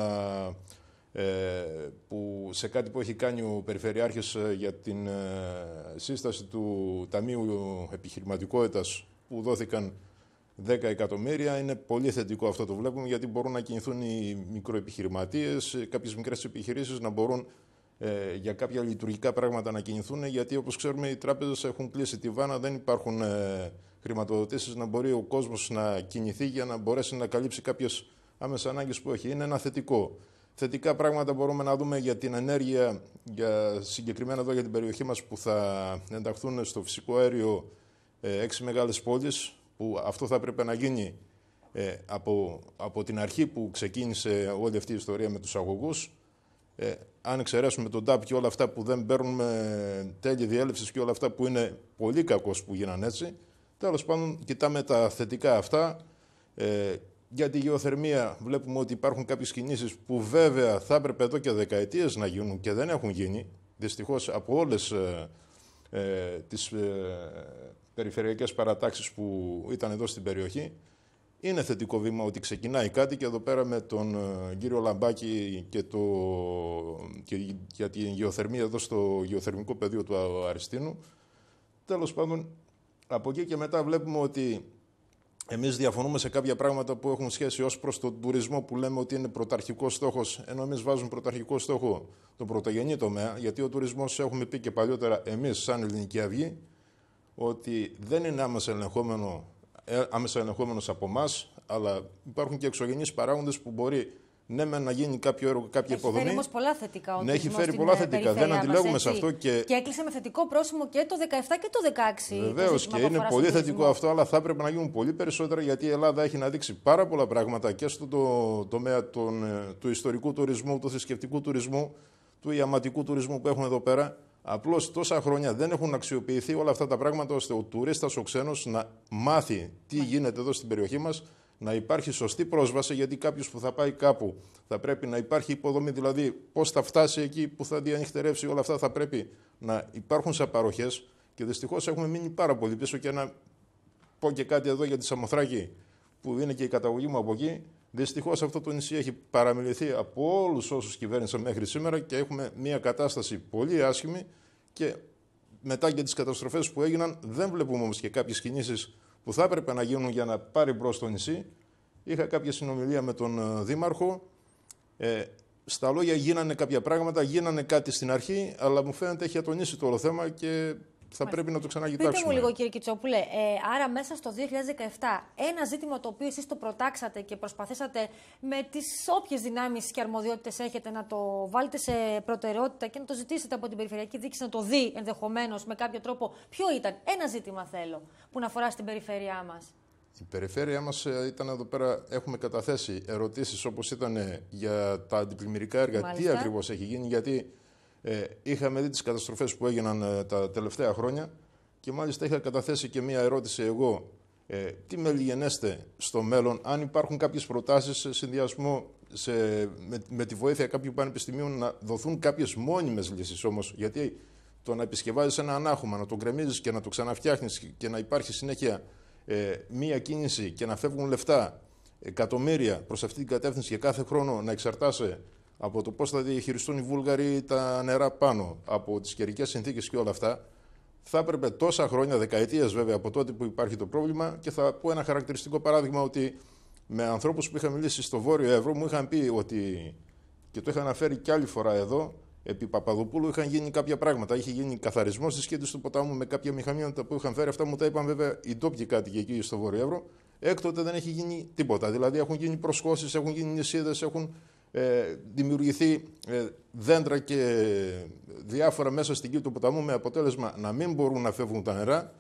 σε κάτι που έχει κάνει ο Περιφερειάρχης για την σύσταση του Ταμείου Επιχειρηματικότητας, που δόθηκαν 10 εκατομμύρια. Είναι πολύ θετικό αυτό, το βλέπουμε, γιατί μπορούν να κινηθούν οι μικροεπιχειρηματίες, κάποιες μικρές επιχειρήσεις να μπορούν για κάποια λειτουργικά πράγματα να κινηθούν, γιατί όπως ξέρουμε οι τράπεζες έχουν κλείσει τη βάνα, δεν υπάρχουν χρηματοδοτήσεις να μπορεί ο κόσμος να κινηθεί για να μπορέσει να καλύψει κάποιες άμεσες ανάγκες που έχει. Είναι ένα θετικό. Θετικά πράγματα μπορούμε να δούμε για την ενέργεια, συγκεκριμένα εδώ για την περιοχή μας, που θα ενταχθούν στο φυσικό αέριο 6 μεγάλες πόλεις, που αυτό θα έπρεπε να γίνει από την αρχή που ξεκίνησε όλη αυτή η ιστορία με τους αγωγούς. αν εξαιρέσουμε τον ΤΑΠ και όλα αυτά που δεν παίρνουμε τέλη διέλευσης και όλα αυτά που είναι πολύ κακός που γίνανε έτσι, τέλος πάντων κοιτάμε τα θετικά αυτά. Για τη γεωθερμία βλέπουμε ότι υπάρχουν κάποιες κινήσεις που βέβαια θα έπρεπε εδώ και δεκαετίες να γίνουν και δεν έχουν γίνει. Δυστυχώς από όλες τις περιφερειακές παρατάξεις που ήταν εδώ στην περιοχή. Είναι θετικό βήμα ότι ξεκινάει κάτι και εδώ πέρα με τον κύριο Λαμπάκη και για την γεωθερμία εδώ στο γεωθερμικό πεδίο του Αριστίνου. Τέλος πάντων, από εκεί και μετά βλέπουμε ότι εμείς διαφωνούμε σε κάποια πράγματα που έχουν σχέση ως προς τον τουρισμό που λέμε ότι είναι πρωταρχικός στόχος, ενώ εμείς βάζουμε πρωταρχικό στόχο τον πρωτογενή τομέα, γιατί ο τουρισμός, έχουμε πει και παλιότερα εμείς σαν Ελληνική Αυγή, ότι δεν είναι άμεσα ελεγχόμενος από εμάς, αλλά υπάρχουν και εξωγενείς παράγοντες που μπορεί ναι, να γίνει κάποιο έργο, κάποια υποδομή. Έχει φέρει όμως πολλά θετικά. Ναι, έχει φέρει πολλά θετικά. Δεν αντιλέγουμε σε αυτό. Και έκλεισε με θετικό πρόσημο και το 2017 και το 2016. Βεβαίως, και είναι πολύ θετικό αυτό, αλλά θα έπρεπε να γίνουν πολύ περισσότερα, γιατί η Ελλάδα έχει να δείξει πάρα πολλά πράγματα και στο τομέα του ιστορικού τουρισμού, του θρησκευτικού τουρισμού, του ιαματικού τουρισμού που έχουμε εδώ πέρα. Απλώς τόσα χρόνια δεν έχουν αξιοποιηθεί όλα αυτά τα πράγματα ώστε ο τουρίστας, ο ξένος, να μάθει τι γίνεται εδώ στην περιοχή μας, να υπάρχει σωστή πρόσβαση, γιατί κάποιος που θα πάει κάπου θα πρέπει να υπάρχει υποδομή, δηλαδή πώς θα φτάσει εκεί που θα διανυχτερεύσει, όλα αυτά θα πρέπει να υπάρχουν σε παροχές και δυστυχώς έχουμε μείνει πάρα πολύ πίσω. Και να πω και κάτι εδώ για τη Σαμοθράκη, που είναι και η καταγωγή μου από εκεί. Δυστυχώς αυτό το νησί έχει παραμιληθεί από όλους όσους κυβέρνησαν μέχρι σήμερα και έχουμε μια κατάσταση πολύ άσχημη και μετά και τις καταστροφές που έγιναν δεν βλέπουμε όμως και κάποιες κινήσεις που θα έπρεπε να γίνουν για να πάρει μπρος το νησί. Είχα κάποια συνομιλία με τον Δήμαρχο. Στα λόγια γίνανε κάποια πράγματα, γίνανε κάτι στην αρχή, αλλά μου φαίνεται έχει ατονίσει το όλο θέμα και θα πρέπει να το ξανακοιτάξουμε. Πείτε μου λίγο, κύριε Κιτσόπουλε, άρα μέσα στο 2017 ένα ζήτημα το οποίο εσείς το προτάξατε και προσπαθήσατε με τις όποιες δυνάμεις και αρμοδιότητες έχετε να το βάλετε σε προτεραιότητα και να το ζητήσετε από την Περιφερειακή Διοίκηση να το δει ενδεχομένως με κάποιο τρόπο, ποιο ήταν? Ένα ζήτημα θέλω που να αφορά στην περιφέρειά μας. Η περιφέρειά μας ήταν εδώ πέρα, έχουμε καταθέσει ερωτήσεις όπως ήταν για τα αντιπλημμυρικά έργα. Μάλιστα. Τι ακριβώς έχει γίνει, γιατί είχαμε δει τις καταστροφές που έγιναν τα τελευταία χρόνια και μάλιστα είχα καταθέσει και μία ερώτηση εγώ. Τι μελιγενέστε στο μέλλον, αν υπάρχουν κάποιες προτάσεις σε συνδυασμό με τη βοήθεια κάποιου πανεπιστημίου να δοθούν κάποιες μόνιμες λύσεις όμως, γιατί το να επισκευάζεις ένα ανάχωμα, να το γκρεμίζεις και να το ξαναφτιάχνεις και να υπάρχει συνέχεια μία κίνηση και να φεύγουν λεφτά, εκατομμύρια προς αυτή την κατεύθυνση και κάθε χρόνο να εξαρτάσαι από το πώς θα διαχειριστούν οι Βούλγαροι τα νερά πάνω, από τις καιρικές συνθήκες και όλα αυτά, θα έπρεπε τόσα χρόνια, δεκαετίες βέβαια από τότε που υπάρχει το πρόβλημα. Και θα πω ένα χαρακτηριστικό παράδειγμα, ότι με ανθρώπους που είχα μιλήσει στο Βόρειο Εύρο μου είχαν πει ότι, και το είχα αναφέρει κι άλλη φορά εδώ, επί Παπαδοπούλου είχαν γίνει κάποια πράγματα. Είχε γίνει καθαρισμός της σκήτης του ποτάμου με κάποια μηχανήματα που είχαν φέρει. Αυτά μου τα είπαν βέβαια οι ντόπιοι κάτοικοι εκεί στο Βόρειο Εύρο. Έκτοτε δεν έχει γίνει τίποτα. Δηλαδή έχουν γίνει προσχώσεις, έχουν γίνει νησίδες, έχουν δημιουργηθεί δέντρα και διάφορα μέσα στην κύλη του ποταμού με αποτέλεσμα να μην μπορούν να φεύγουν τα νερά.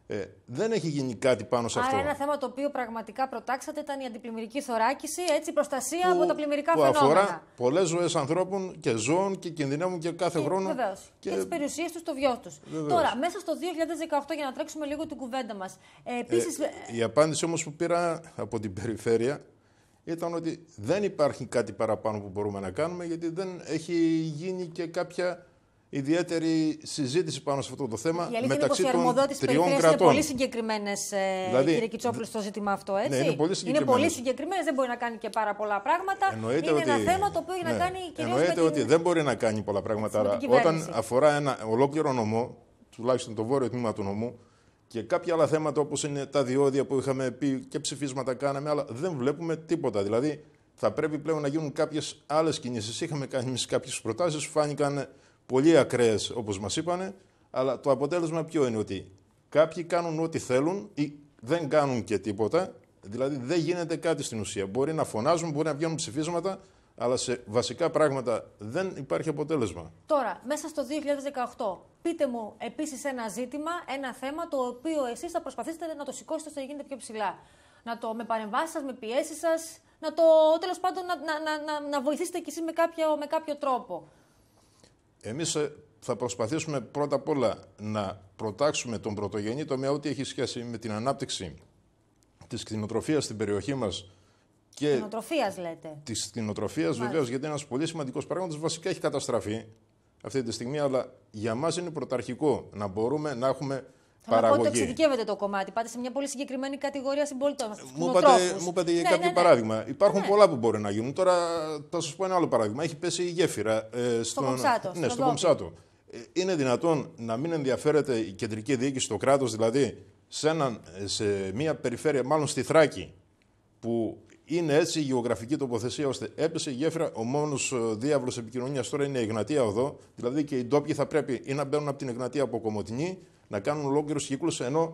Δεν έχει γίνει κάτι πάνω σε αυτό. Άρα ένα θέμα το οποίο πραγματικά προτάξατε ήταν η αντιπλημμυρική θωράκιση, έτσι, προστασία από τα πλημμυρικά φαινόμενα. Που αφορά πολλές ζωές ανθρώπων και ζώων και κινδυνεύουν και κάθε χρόνο. Βεβαίως. Και τις περιουσίες τους, το βιός τους. Τώρα, μέσα στο 2018, για να τρέξουμε λίγο την κουβέντα μας. Επίσης... Η απάντηση όμως που πήρα από την περιφέρεια ήταν ότι δεν υπάρχει κάτι παραπάνω που μπορούμε να κάνουμε, γιατί δεν έχει γίνει και κάποια ιδιαίτερη συζήτηση πάνω σε αυτό το θέμα μεταξύ των τριών κρατών. Είναι πολύ συγκεκριμένες, δηλαδή, κύριε Κιτσόπουλο, στο ζήτημα αυτό, έτσι. Ναι, είναι πολύ συγκεκριμένες. Δεν μπορεί να κάνει και πάρα πολλά πράγματα. Εννοείται είναι ότι, ένα θέμα το οποίο έχει να κάνει κυρίως εννοείται με ότι δεν μπορεί να κάνει πολλά πράγματα. Αλλά όταν αφορά ένα ολόκληρο νομό, τουλάχιστον το βόρειο τμήμα του νομού, και κάποια άλλα θέματα όπως είναι τα διόδια που είχαμε πει και ψηφίσματα κάναμε, αλλά δεν βλέπουμε τίποτα. Δηλαδή θα πρέπει πλέον να γίνουν κάποιες άλλες κινήσεις. Είχαμε κάνει εμείς κάποιες προτάσεις, φάνηκαν πολύ ακραίες όπως μας είπανε, αλλά το αποτέλεσμα ποιο είναι? Ότι κάποιοι κάνουν ό,τι θέλουν ή δεν κάνουν και τίποτα. Δηλαδή δεν γίνεται κάτι στην ουσία. Μπορεί να φωνάζουν, μπορεί να βγαίνουν ψηφίσματα, αλλά σε βασικά πράγματα δεν υπάρχει αποτέλεσμα. Τώρα, μέσα στο 2018, πείτε μου επίσης ένα ζήτημα, ένα θέμα το οποίο εσείς θα προσπαθήσετε να το σηκώσετε ώστε να γίνετε πιο ψηλά. Με παρεμβάσεις σας, με πιέσεις σας, τέλος πάντων να βοηθήσετε κι εσείς με κάποιο τρόπο. Εμείς θα προσπαθήσουμε πρώτα απ' όλα να προτάξουμε τον πρωτογενή τομέα, ό,τι έχει σχέση με την ανάπτυξη της κτηνοτροφίας στην περιοχή μας. Κτηνοτροφίας λέτε. Της κτηνοτροφίας βεβαίως, γιατί είναι ένας πολύ σημαντικός παράγοντας. Βασικά έχει καταστραφεί αυτή τη στιγμή, αλλά για μας είναι πρωταρχικό να μπορούμε να έχουμε παραγωγή. Πότε εξειδικεύεται το κομμάτι, πάτε σε μια πολύ συγκεκριμένη κατηγορία συμπολιτών μας. Μου είπατε για κάποιο παράδειγμα. Υπάρχουν πολλά που μπορεί να γίνουν. Τώρα θα σας πω ένα άλλο παράδειγμα. Έχει πέσει η γέφυρα στον Κομψάτο. Είναι δυνατόν να μην ενδιαφέρεται η κεντρική διοίκηση, το κράτος, δηλαδή σε μια περιφέρεια, μάλλον στη Θράκη, που είναι έτσι η γεωγραφική τοποθεσία, ώστε έπεσε η γέφυρα, ο μόνος διάβλος επικοινωνίας τώρα είναι η Εγνατία Οδό, δηλαδή και οι ντόπιοι θα πρέπει ή να μπαίνουν από την Εγνατία από Κομοτηνή, να κάνουν ολόκληρους κύκλους, ενώ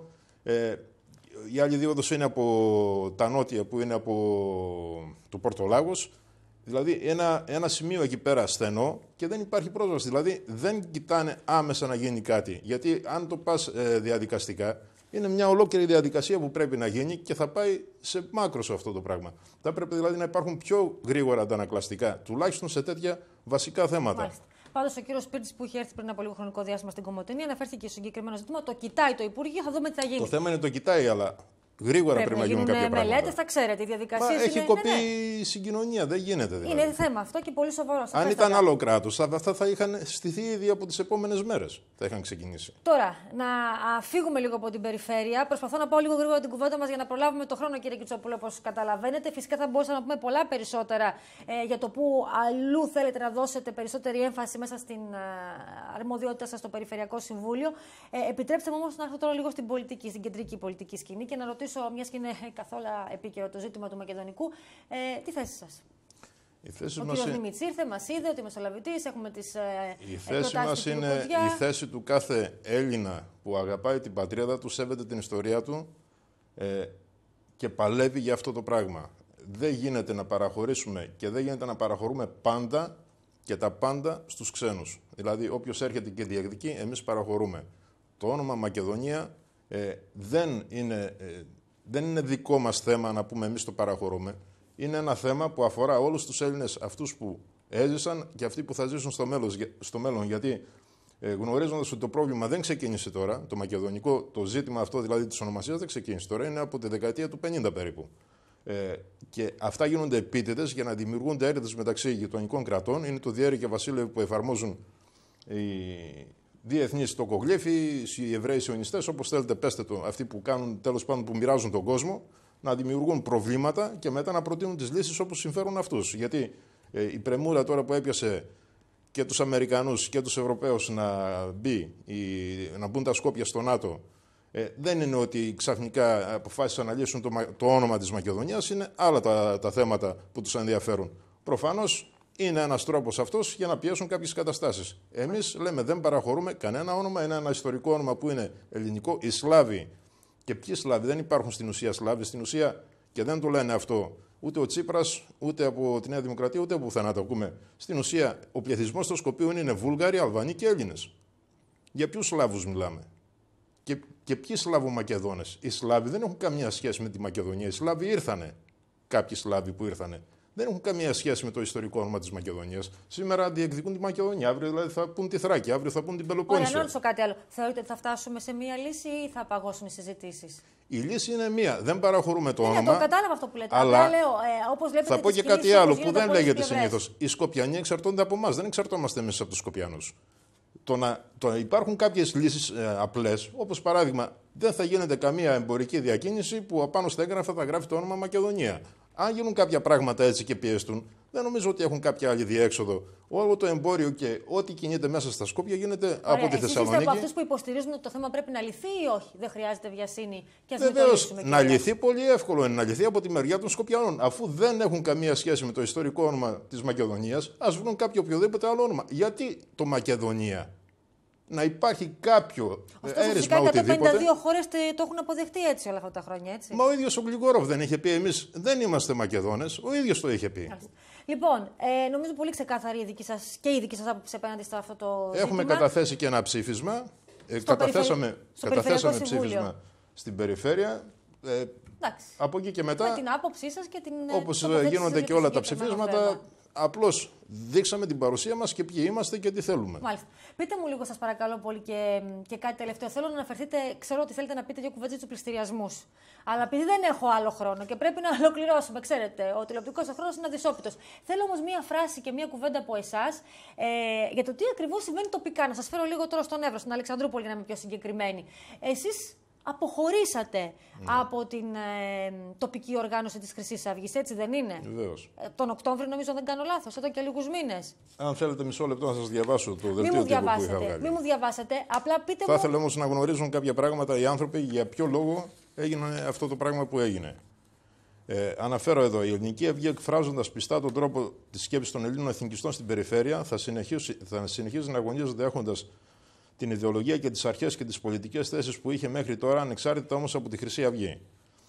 η άλλη διόδος είναι από τα νότια, που είναι από το Πορτολάγος. Δηλαδή ένα σημείο εκεί πέρα στενό και δεν υπάρχει πρόσβαση. Δηλαδή δεν κοιτάνε άμεσα να γίνει κάτι. Γιατί αν το πας διαδικαστικά, είναι μια ολόκληρη διαδικασία που πρέπει να γίνει και θα πάει σε μάκρος αυτό το πράγμα. Θα πρέπει δηλαδή να υπάρχουν πιο γρήγορα αντανακλαστικά, τουλάχιστον σε τέτοια βασικά θέματα. Μάλιστα. Πάντως, ο κύριος Σπίρτης, που είχε έρθει πριν από λίγο χρονικό διάστημα στην Κομοτηνή, αναφέρθηκε στο συγκεκριμένο ζήτημα. Το κοιτάει το Υπουργείο, θα δούμε τι θα γίνει. Το θέμα είναι το κοιτάει, αλλά γρήγορα πρέπει να γίνουν κάποια πράγματα. Μελέτες, θα ξέρετε, οι διαδικασίες. Έχει κοπεί η συγκοινωνία, δεν γίνεται δηλαδή. Είναι θέμα αυτό και πολύ σοβαρό. Αν ήταν άλλο κράτος, αυτά θα είχαν στηθεί ήδη από τις επόμενες μέρες. Θα είχαν ξεκινήσει. Τώρα, να φύγουμε λίγο από την περιφέρεια. Προσπαθώ να πάω λίγο γρήγορα την κουβέντα μας για να προλάβουμε το χρόνο, κύριε Κιτσόπουλο, όπως καταλαβαίνετε. Φυσικά θα μπορούσαμε να πούμε πολλά περισσότερα για το που αλλού θέλετε να δώσετε περισσότερη έμφαση μέσα στην αρμοδιότητα σας στο Περιφερειακό Συμβούλιο. Επιτρέψτε μου όμως να έρθω τώρα λίγο στην πολιτική, στην κεντρική πολιτική σκηνή και να ρωτήσω, μιας και είναι καθόλου επίκαιρο το ζήτημα του Μακεδονικού, τι θέση σας? Ο κ. Δημητς ήρθε, μας είδε ότι μεσολαβητής, έχουμε τις η θέση μας είναι η θέση του κάθε Έλληνα που αγαπάει την πατρίδα του, σέβεται την ιστορία του και παλεύει για αυτό το πράγμα. Δεν γίνεται να παραχωρήσουμε και δεν γίνεται να παραχωρούμε πάντα και τα πάντα στους ξένους. Δηλαδή, όποιος έρχεται και διεκδικεί, εμείς παραχωρούμε. Το όνομα Μακεδονία δεν είναι δικό μας θέμα να πούμε εμείς το παραχωρούμε. Είναι ένα θέμα που αφορά όλους τους Έλληνες, αυτούς που έζησαν και αυτοί που θα ζήσουν στο μέλλον. Γιατί γνωρίζοντας ότι το πρόβλημα δεν ξεκίνησε τώρα, το μακεδονικό, το ζήτημα αυτό δηλαδή της ονομασίας δεν ξεκίνησε τώρα, είναι από τη δεκαετία του 50 περίπου. Και αυτά γίνονται επίτηδες για να δημιουργούνται έρηδες μεταξύ γειτονικών κρατών. Είναι το Διέρη και Βασίλειο που εφαρμόζουν οι διεθνείς τοκογλύφοι, οι Εβραίοι Σιωνιστές, όπως θέλετε πέστε το, αυτοί που κάνουν τέλος πάντων που μοιράζουν τον κόσμο, να δημιουργούν προβλήματα και μετά να προτείνουν τις λύσεις όπως συμφέρουν αυτούς. Γιατί η πρεμούρα τώρα που έπιασε και τους Αμερικανούς και τους Ευρωπαίους να μπουν τα Σκόπια στο ΝΑΤΟ, δεν είναι ότι ξαφνικά αποφάσισαν να λύσουν το όνομα της Μακεδονίας, είναι άλλα τα θέματα που τους ενδιαφέρουν. Προφανώς είναι ένας τρόπος αυτός για να πιέσουν κάποιες καταστάσεις. Εμείς λέμε δεν παραχωρούμε κανένα όνομα, είναι ένα ιστορικό όνομα που είναι ελληνικό. Οι Σλάβοι, και ποιοι Σλάβοι, δεν υπάρχουν στην ουσία Σλάβοι, στην ουσία και δεν το λένε αυτό ούτε ο Τσίπρας, ούτε από τη Νέα Δημοκρατία, ούτε από πουθενά το ακούμε. Στην ουσία ο πληθυσμός των Σκοπίων είναι Βούλγαροι, Αλβανοί και Έλληνες. Για ποιους Σλάβους μιλάμε? Και ποιοι Σλαβομακεδόνες? Οι Σλάβοι δεν έχουν καμία σχέση με τη Μακεδονία. Οι Σλάβοι ήρθανε. Κάποιοι Σλάβοι που ήρθανε δεν έχουν καμία σχέση με το ιστορικό όνομα της Μακεδονίας. Σήμερα διεκδικούν τη Μακεδονία. Αύριο δηλαδή θα πούν τη Θράκη, αύριο θα πούν την Πελοπόννησο. Ωραία, να ρωτήσω κάτι άλλο. Θεωρείτε ότι θα φτάσουμε σε μία λύση ή θα παγώσουν οι συζητήσεις? Η λύση είναι μία. Δεν παραχωρούμε το όνομα. Το κατάλαβα αυτό που λέτε. Αλλά όπως βλέπετε, θα πω και κάτι άλλο που δεν λέγεται συνήθως. Οι Σκοπιανοί εξαρτώνται από εμάς. Δεν εξαρτώμαστε εμείς από τους Σκοπιανούς. Υπάρχουν κάποιες λύσεις απλές, όπως παράδειγμα, δεν θα γίνεται καμία εμπορική διακίνηση που απάνω στα έγγραφα θα γράφει το όνομα Μακεδονία. Αν γίνουν κάποια πράγματα έτσι και πιέστουν, δεν νομίζω ότι έχουν κάποια άλλη διέξοδο. Όλο το εμπόριο και ό,τι κινείται μέσα στα Σκόπια γίνεται από τη Θεσσαλονίκη. Είστε από αυτούς που υποστηρίζουν ότι το θέμα πρέπει να λυθεί ή όχι? Δεν χρειάζεται βιασύνη και ας βεβαίως, να λυθεί πολύ εύκολο είναι να λυθεί από τη μεριά των Σκοπιανών. Αφού δεν έχουν καμία σχέση με το ιστορικό όνομα της Μακεδονίας, ας βρουν κάποιο οποιοδήποτε άλλο όνομα. Γιατί το Μακεδονία? Να υπάρχει κάποιο έρισμα οτιδήποτε. 152 χώρες το έχουν αποδεχτεί έτσι όλα αυτά τα χρόνια, έτσι. Μα ο ίδιος ο Γλυκόροφ δεν είχε πει εμείς δεν είμαστε Μακεδόνες, ο ίδιος το είχε πει. Λοιπόν, νομίζω πολύ ξεκάθαρη η δική σας άποψη απέναντι σε αυτό το ζήτημα. Έχουμε καταθέσει και ένα ψήφισμα. Καταθέσαμε ψήφισμα στην περιφέρεια. Από εκεί και μετά. Με την άποψή σας και την. Όπως γίνονται και όλα τα ψηφίσματα, απλώς δείξαμε την παρουσία μας και ποιοι είμαστε και τι θέλουμε. Μάλιστα. Πείτε μου λίγο, σας παρακαλώ πολύ, και κάτι τελευταίο. Θέλω να αναφερθείτε, ξέρω ότι θέλετε να πείτε δύο κουβέντες στους πληστηριασμούς. Αλλά επειδή δεν έχω άλλο χρόνο και πρέπει να ολοκληρώσουμε, ξέρετε, ο τηλεοπτικός χρόνος είναι αδυσόπιτος. Θέλω όμως μία φράση και μία κουβέντα από εσάς για το τι ακριβώς συμβαίνει τοπικά. Να σας φέρω λίγο τώρα στον Εύρο, στην Αλεξανδρούπολη, για να είμαι πιο συγκεκριμένη. Εσείς αποχωρήσατε από την τοπική οργάνωση της Χρυσής Αυγής, έτσι δεν είναι? Βεβαίως. Τον Οκτώβριο, νομίζω, δεν κάνω λάθος, εδώ και λίγους μήνες. Αν θέλετε μισό λεπτό να σας διαβάσω το δελτίο τύπου που είχα βγάλει. Μην μου διαβάσετε, απλά πείτε μου. Θα ήθελα όμως να γνωρίζουν κάποια πράγματα οι άνθρωποι για ποιο λόγο έγινε αυτό το πράγμα που έγινε. Αναφέρω εδώ, η Ελληνική Αυγή, εκφράζοντας πιστά τον τρόπο της σκέψης των Ελλήνων εθνικιστών στην περιφέρεια, θα συνεχίζει να αγωνίζεται έχοντας την ιδεολογία και τις αρχές και τις πολιτικές θέσεις που είχε μέχρι τώρα, ανεξάρτητα όμως από τη Χρυσή Αυγή.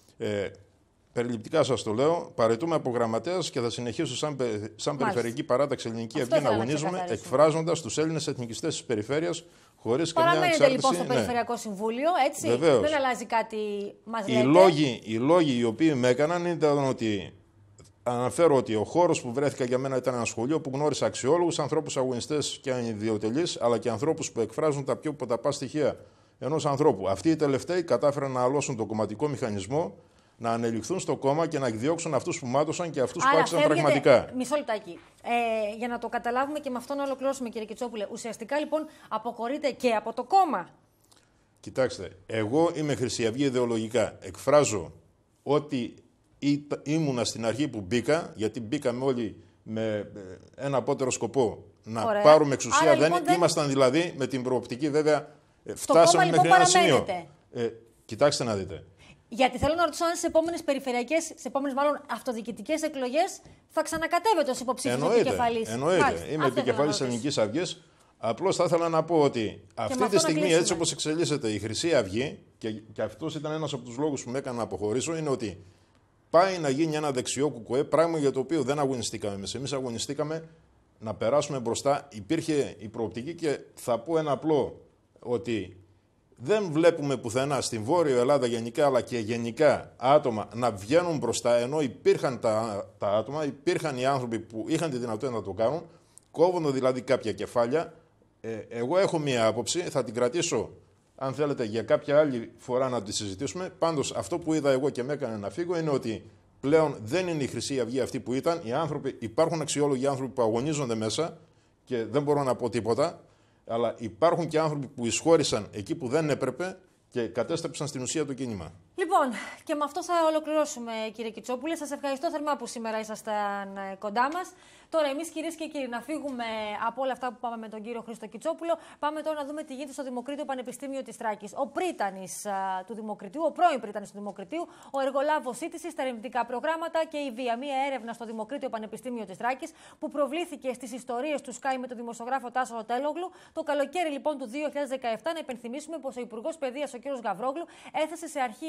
Περιληπτικά σας το λέω, παραιτούμε από γραμματέας και θα συνεχίσω σαν περιφερειακή παράταξη Ελληνική Αυγή να αγωνίζουμε, εκφράζοντας τους Έλληνες εθνικιστές της περιφέρειας, χωρίς καμία εξάρτηση. Παραμένετε λοιπόν στο Περιφερειακό Συμβούλιο, έτσι. Βεβαίως. Δεν αλλάζει κάτι, μας λέτε. Οι λόγοι οι οποίοι με έκαναν ήταν ότι. Αναφέρω ότι ο χώρος που βρέθηκα για μένα ήταν ένα σχολείο που γνώρισα αξιόλογους, ανθρώπους αγωνιστές και ιδιωτελείς, αλλά και ανθρώπους που εκφράζουν τα πιο ποταπά στοιχεία ενός ανθρώπου. Αυτοί οι τελευταίοι κατάφεραν να αλώσουν τον κομματικό μηχανισμό, να ανελιχθούν στο κόμμα και να εκδιώξουν αυτούς που μάτωσαν και αυτούς που άξιζαν πραγματικά. Μισό λεπτάκι. Για να το καταλάβουμε και με αυτό να ολοκληρώσουμε, κύριε Κιτσόπουλε. Ουσιαστικά λοιπόν αποχωρείτε και από το κόμμα. Κοιτάξτε, εγώ είμαι Χρυσή Αυγή ιδεολογικά. Εκφράζω ότι ήμουνα στην αρχή που μπήκα, γιατί μπήκαμε όλοι με ένα απότερο σκοπό να πάρουμε εξουσία. Λοιπόν, ήμασταν δηλαδή με την προοπτική, βέβαια, φτάσαμε μέχρι ένα σημείο. Κοιτάξτε να δείτε. Γιατί θέλω να ρωτήσω αν στις επόμενες περιφερειακές, στις επόμενες μάλλον αυτοδιοικητικές εκλογές θα ξανακατέβετε ως υποψήφιος επικεφαλής. Εννοείται. Είμαι επικεφαλής της Ελληνικής Αυγής. Απλώς θα ήθελα να πω ότι αυτή τη στιγμή, έτσι όπως εξελίσσεται η Χρυσή Αυγή, και αυτός ήταν ένας από τους λόγους που με έκανε να αποχωρήσω, είναι ότι πάει να γίνει ένα δεξιό κουκουέ, πράγμα για το οποίο δεν αγωνιστήκαμε εμείς. Εμείς αγωνιστήκαμε να περάσουμε μπροστά. Υπήρχε η προοπτική και θα πω ένα απλό, ότι δεν βλέπουμε πουθενά στην Βόρειο Ελλάδα γενικά, αλλά και γενικά άτομα να βγαίνουν μπροστά, ενώ υπήρχαν τα άτομα, υπήρχαν οι άνθρωποι που είχαν τη δυνατότητα να το κάνουν, κόβονται δηλαδή κάποια κεφάλια. Εγώ έχω μία άποψη, θα την κρατήσω αν θέλετε για κάποια άλλη φορά να τη συζητήσουμε. Πάντως αυτό που είδα εγώ και με έκανε να φύγω είναι ότι πλέον δεν είναι η Χρυσή Αυγή αυτή που ήταν. Οι άνθρωποι, υπάρχουν αξιόλογοι άνθρωποι που αγωνίζονται μέσα και δεν μπορώ να πω τίποτα, αλλά υπάρχουν και άνθρωποι που εισχώρησαν εκεί που δεν έπρεπε και κατέστρεψαν στην ουσία το κίνημα. Λοιπόν, και με αυτό θα ολοκληρώσουμε, κύριε Κιτσόπουλε. Σας ευχαριστώ θερμά που σήμερα ήσασταν κοντά μας. Τώρα, εμείς, κυρίες και κύριοι, να φύγουμε από όλα αυτά που πάμε με τον κύριο Χρήστο Κιτσόπουλο. Πάμε τώρα να δούμε τι γίνεται στο Δημοκρίτιο Πανεπιστήμιο της Θράκης. Ο πρίτανης του Δημοκριτείου, ο πρώην πρίτανης του Δημοκριτείου, ο εργολάβος σύντησης στα ερευνητικά προγράμματα και η βία. Μία έρευνα στο Δημοκρίτιο Πανεπιστήμιο της Θράκης που προβλήθηκε στις ιστορίες του Sky με τον δημοσιογράφο Τάσο Τέλογλου. Το καλοκαίρι λοιπόν του 2017, να υπενθυμίσουμε πως ο Υπουργός Παιδείας, ο κ. Γαβρόγλου, έθεσε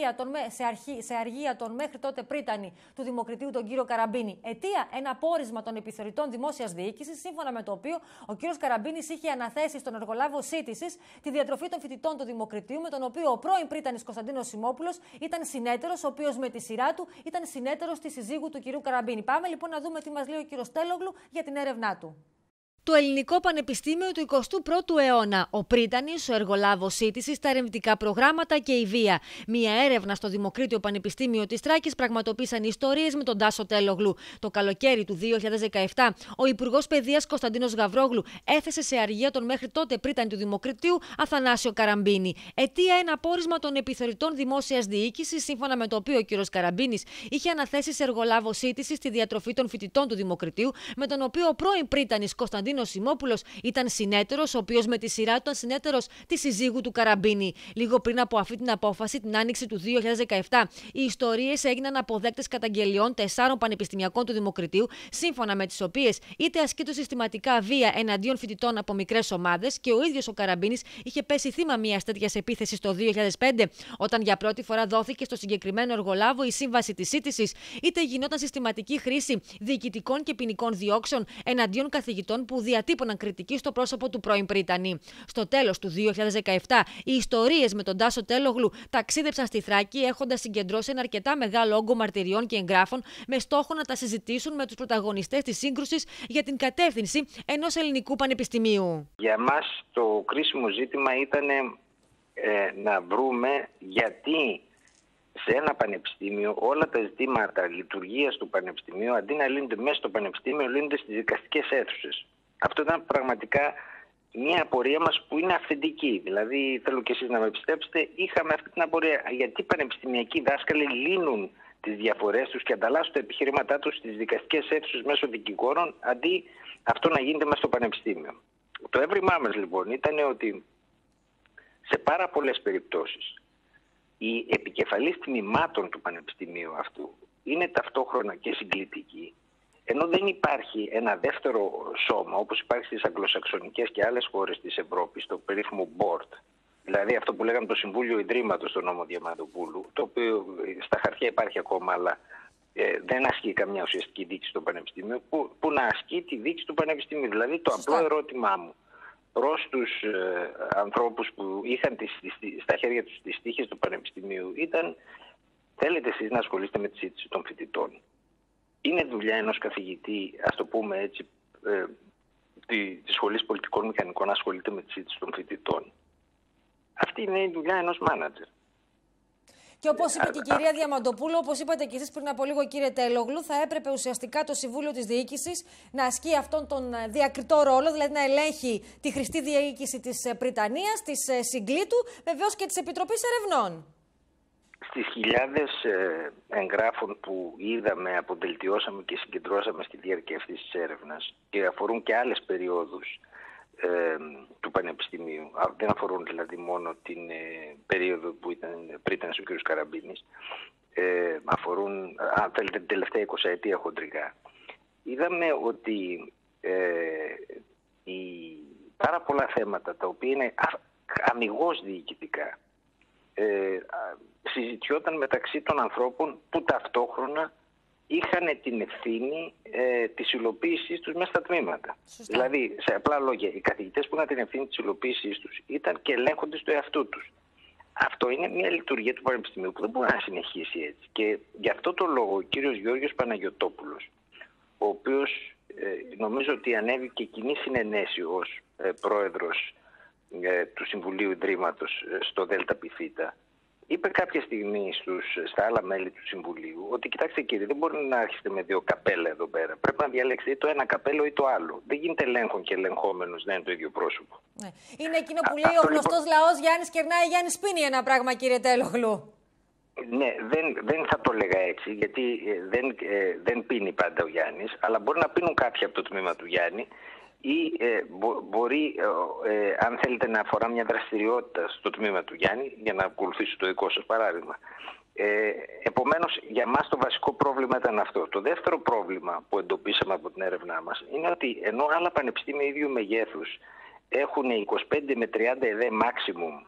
σε αργία τον μέχρι τότε πρίτανη του Δημοκριτείου, τον κύριο Καραμπίνη. Αιτία, ένα πόρισμα των επιθεωρητών δημόσιας διοίκησης, σύμφωνα με το οποίο ο κύριος Καραμπίνης είχε αναθέσει στον εργολάβο σύντησης τη διατροφή των φοιτητών του Δημοκριτείου, με τον οποίο ο πρώην πρίτανης Κωνσταντίνος Σιμόπουλος ήταν συνέτερος, ο οποίος με τη σειρά του ήταν συνέτερος της συζύγου του κυρίου Καραμπίνη. Πάμε λοιπόν να δούμε τι μας λέει ο κύριος Τέλογλου για την έρευνά του. Το Ελληνικό Πανεπιστήμιο του 21ου αιώνα. Ο πρίτανης, ο εργολάβος σύντησης, τα ερευνητικά προγράμματα και η βία. Μία έρευνα στο Δημοκρίτιο Πανεπιστήμιο της Θράκης πραγματοποίησαν ιστορίες με τον Τάσο Τέλογλου. Το καλοκαίρι του 2017, ο Υπουργός Παιδείας Κωνσταντίνος Γαβρόγλου έθεσε σε αργία τον μέχρι τότε πρίτανη του Δημοκριτείου Αθανάσιο Καραμπίνη. Αιτία, ένα πόρισμα των επιθεωρητών δημόσιας διοίκησης, σύμφωνα με το οποίο ο κ. Καραμπίνης είχε αναθέσει σε εργολάβο σύντησης τη διατροφή των φοιτητών του Δημοκριτείου, με τον οποίο ο πρώην πρίτανης Κωνσταντίνος Σιμόπουλος ήταν συνέτερος, ο οποίος με τη σειρά του ήταν συνέτερος της συζύγου του Καραμπίνη. Λίγο πριν από αυτή την απόφαση, την άνοιξη του 2017, οι ιστορίες έγιναν αποδέκτες καταγγελιών 4 πανεπιστημιακών του Δημοκριτείου, σύμφωνα με τις οποίες είτε ασκείται συστηματικά βία εναντίον φοιτητών από μικρές ομάδες, και ο ίδιος ο Καραμπίνης είχε πέσει θύμα μιας τέτοιας επίθεσης το 2005, όταν για πρώτη φορά δόθηκε στο συγκεκριμένο εργολάβο η σύμβαση της σύντησης, είτε γινόταν συστηματική χρήση διοικητικών και ποινικών διώξεων εναντίον καθηγητών που που διατύπωναν κριτική στο πρόσωπο του πρώην Πρίτανη. Στο τέλος του 2017, οι ιστορίες με τον Τάσο Τέλογλου ταξίδεψαν στη Θράκη, έχοντας συγκεντρώσει ένα αρκετά μεγάλο όγκο μαρτυριών και εγγράφων, με στόχο να τα συζητήσουν με τους πρωταγωνιστές της σύγκρουσης για την κατεύθυνση ενός ελληνικού πανεπιστημίου. Για μας το κρίσιμο ζήτημα ήταν να βρούμε γιατί σε ένα πανεπιστήμιο όλα τα ζητήματα λειτουργίας του πανεπιστημίου, αντί να λύνονται μέσα στο πανεπιστήμιο, λύνονται στις δικαστικές αίθουσες. Αυτό ήταν πραγματικά μια απορία μας που είναι αυθεντική. Δηλαδή, θέλω και εσείς να με πιστέψετε, είχαμε αυτή την απορία. Γιατί οι πανεπιστημιακοί δάσκαλοι λύνουν τις διαφορές τους και ανταλλάσσουν τα επιχειρήματά τους στις δικαστικές αίθουσες μέσω δικηγόρων, αντί αυτό να γίνεται μέσα στο πανεπιστήμιο. Το έβριμά μας λοιπόν ήταν ότι σε πάρα πολλές περιπτώσεις οι επικεφαλής τμήματων του πανεπιστημίου αυτού είναι ταυτόχρονα και συγκλητικοί, ενώ δεν υπάρχει ένα δεύτερο σώμα όπως υπάρχει στις αγγλοσαξονικές και άλλες χώρες της Ευρώπης, το περίφημο board, δηλαδή αυτό που λέγαμε το Συμβούλιο Ιδρύματος του νόμου Διαμαντοπούλου, το οποίο στα χαρτιά υπάρχει ακόμα, αλλά δεν ασκεί καμιά ουσιαστική δίκηση στο πανεπιστήμιο, που να ασκεί τη δίκηση του πανεπιστημίου. Δηλαδή το απλό ερώτημά μου προς τους ανθρώπους που είχαν στα χέρια τους τις τύχες του πανεπιστημίου ήταν: θέλετε εσείς να ασχολείστε με τη σύντηση των φοιτητών? Είναι δουλειά ενός καθηγητή, ας το πούμε έτσι, της Σχολής Πολιτικών Μηχανικών να ασχολείται με τη σύντηση των φοιτητών? Αυτή είναι η δουλειά ενός μάνατζερ. Και όπως είπε και η κυρία Διαμαντοπούλου, όπως είπατε και εσείς πριν από λίγο, κύριε Τέλογλου, θα έπρεπε ουσιαστικά το Συμβούλιο της Διοίκησης να ασκεί αυτόν τον διακριτό ρόλο, δηλαδή να ελέγχει τη χρηστή διοίκηση της Πριτανίας, της Συγκλήτου, βεβαίως και της Επιτροπής Ερευνών. Στις χιλιάδες εγγράφων που είδαμε, αποδελτιώσαμε και συγκεντρώσαμε στη διάρκεια αυτής της έρευνας και αφορούν και άλλες περιόδους του Πανεπιστημίου, δεν αφορούν δηλαδή μόνο την περίοδο που πριν ήταν ο κ. Καραμπίνης, αφορούν, αν θέλετε, την τελευταία 20 ετία χοντρικά. Είδαμε ότι πάρα πολλά θέματα τα οποία είναι αμιγώς διοικητικά συζητιόταν μεταξύ των ανθρώπων που ταυτόχρονα είχαν την ευθύνη της υλοποίησης τους μέσα στα τμήματα. Σωστά. Δηλαδή, σε απλά λόγια, οι καθηγητές που είχαν την ευθύνη της υλοποίησης τους ήταν και ελέγχοντες του εαυτού τους. Αυτό είναι μια λειτουργία του Πανεπιστημίου που δεν μπορεί να συνεχίσει έτσι. Και γι' αυτό το λόγο ο κύριος Γιώργος Παναγιωτόπουλος, ο οποίος νομίζω ότι ανέβηκε κοινή συνενέση ως πρόεδρος του Συμβουλίου Ιδρύματος στο ΔΠΘ, είπε κάποια στιγμή στα άλλα μέλη του Συμβουλίου ότι κοιτάξτε κύριε, δεν μπορεί να έρχεστε με δύο καπέλα εδώ πέρα. Πρέπει να διαλέξετε το ένα καπέλο ή το άλλο. Δεν γίνεται ελέγχον και ελεγχόμενος να είναι το ίδιο πρόσωπο. Ναι. Είναι εκείνο που λέει ο γνωστός λαός Γιάννης κερνάει, Γιάννης πίνει ένα πράγμα, κύριε Τέλογλου. Ναι, δεν θα το έλεγα έτσι, γιατί δεν πίνει πάντα ο Γιάννης, αλλά μπορεί να πίνουν κάποιοι από το τμήμα του Γιάννη. Ή μπορεί, αν θέλετε, να αφορά μια δραστηριότητα στο τμήμα του Γιάννη, για να ακολουθήσω το δικό σας παράδειγμα. Επομένως, για μας το βασικό πρόβλημα ήταν αυτό. Το δεύτερο πρόβλημα που εντοπίσαμε από την έρευνά μας είναι ότι ενώ άλλα πανεπιστήμια ίδιου μεγέθους έχουν 25 με 30 ΕΔΕ maximum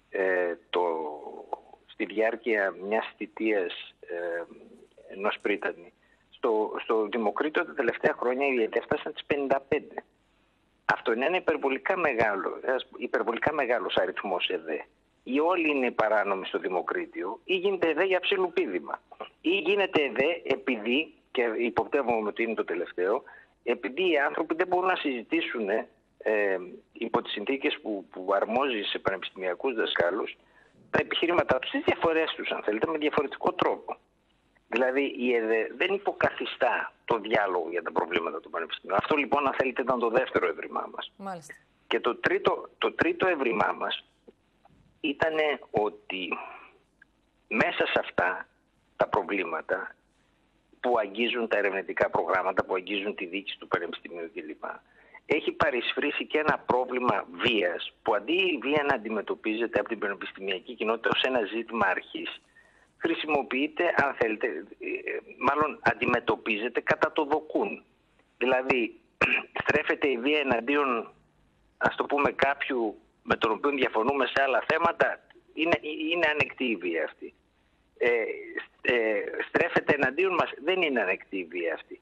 στη διάρκεια μιας θητείας ενός Πρίτανη, στο Δημοκρίτο τα τελευταία χρόνια οι ΕΔΕ έφτασαν τις 55. Αυτό είναι ένα υπερβολικά μεγάλος αριθμός ΕΔΕ. Ή όλοι είναι παράνομοι στο Δημοκρίτιο, ή γίνεται ΕΔΕ για ψιλοπίδημα. Ή γίνεται ΕΔΕ επειδή, και υποπτεύομαι ότι είναι το τελευταίο, επειδή οι άνθρωποι δεν μπορούν να συζητήσουν υπό τις συνθήκες που αρμόζει σε πανεπιστημιακούς δασκάλους τα επιχειρήματά τους, τις διαφορές τους, αν θέλετε, με διαφορετικό τρόπο. Δηλαδή η ΕΔΕ δεν υποκαθιστά το διάλογο για τα προβλήματα του Πανεπιστημίου. Αυτό λοιπόν, αν θέλετε, ήταν το δεύτερο εύρημά μας. Μάλιστα. Και το τρίτο εύρημά μας ήταν ότι μέσα σε αυτά τα προβλήματα που αγγίζουν τα ερευνητικά προγράμματα, που αγγίζουν τη διοίκηση του Πανεπιστημίου κλπ., έχει παρισφρήσει και ένα πρόβλημα βίας, που αντί η βία να αντιμετωπίζεται από την πανεπιστημιακή κοινότητα ως ένα ζήτημα αρχής, χρησιμοποιείται, αν θέλετε, μάλλον αντιμετωπίζεται κατά το δοκούν. Δηλαδή, στρέφεται η βία εναντίον, ας το πούμε, κάποιου με τον οποίο διαφωνούμε σε άλλα θέματα, είναι ανεκτή η βία αυτή. Στρέφεται εναντίον μας, δεν είναι ανεκτή η βία αυτή.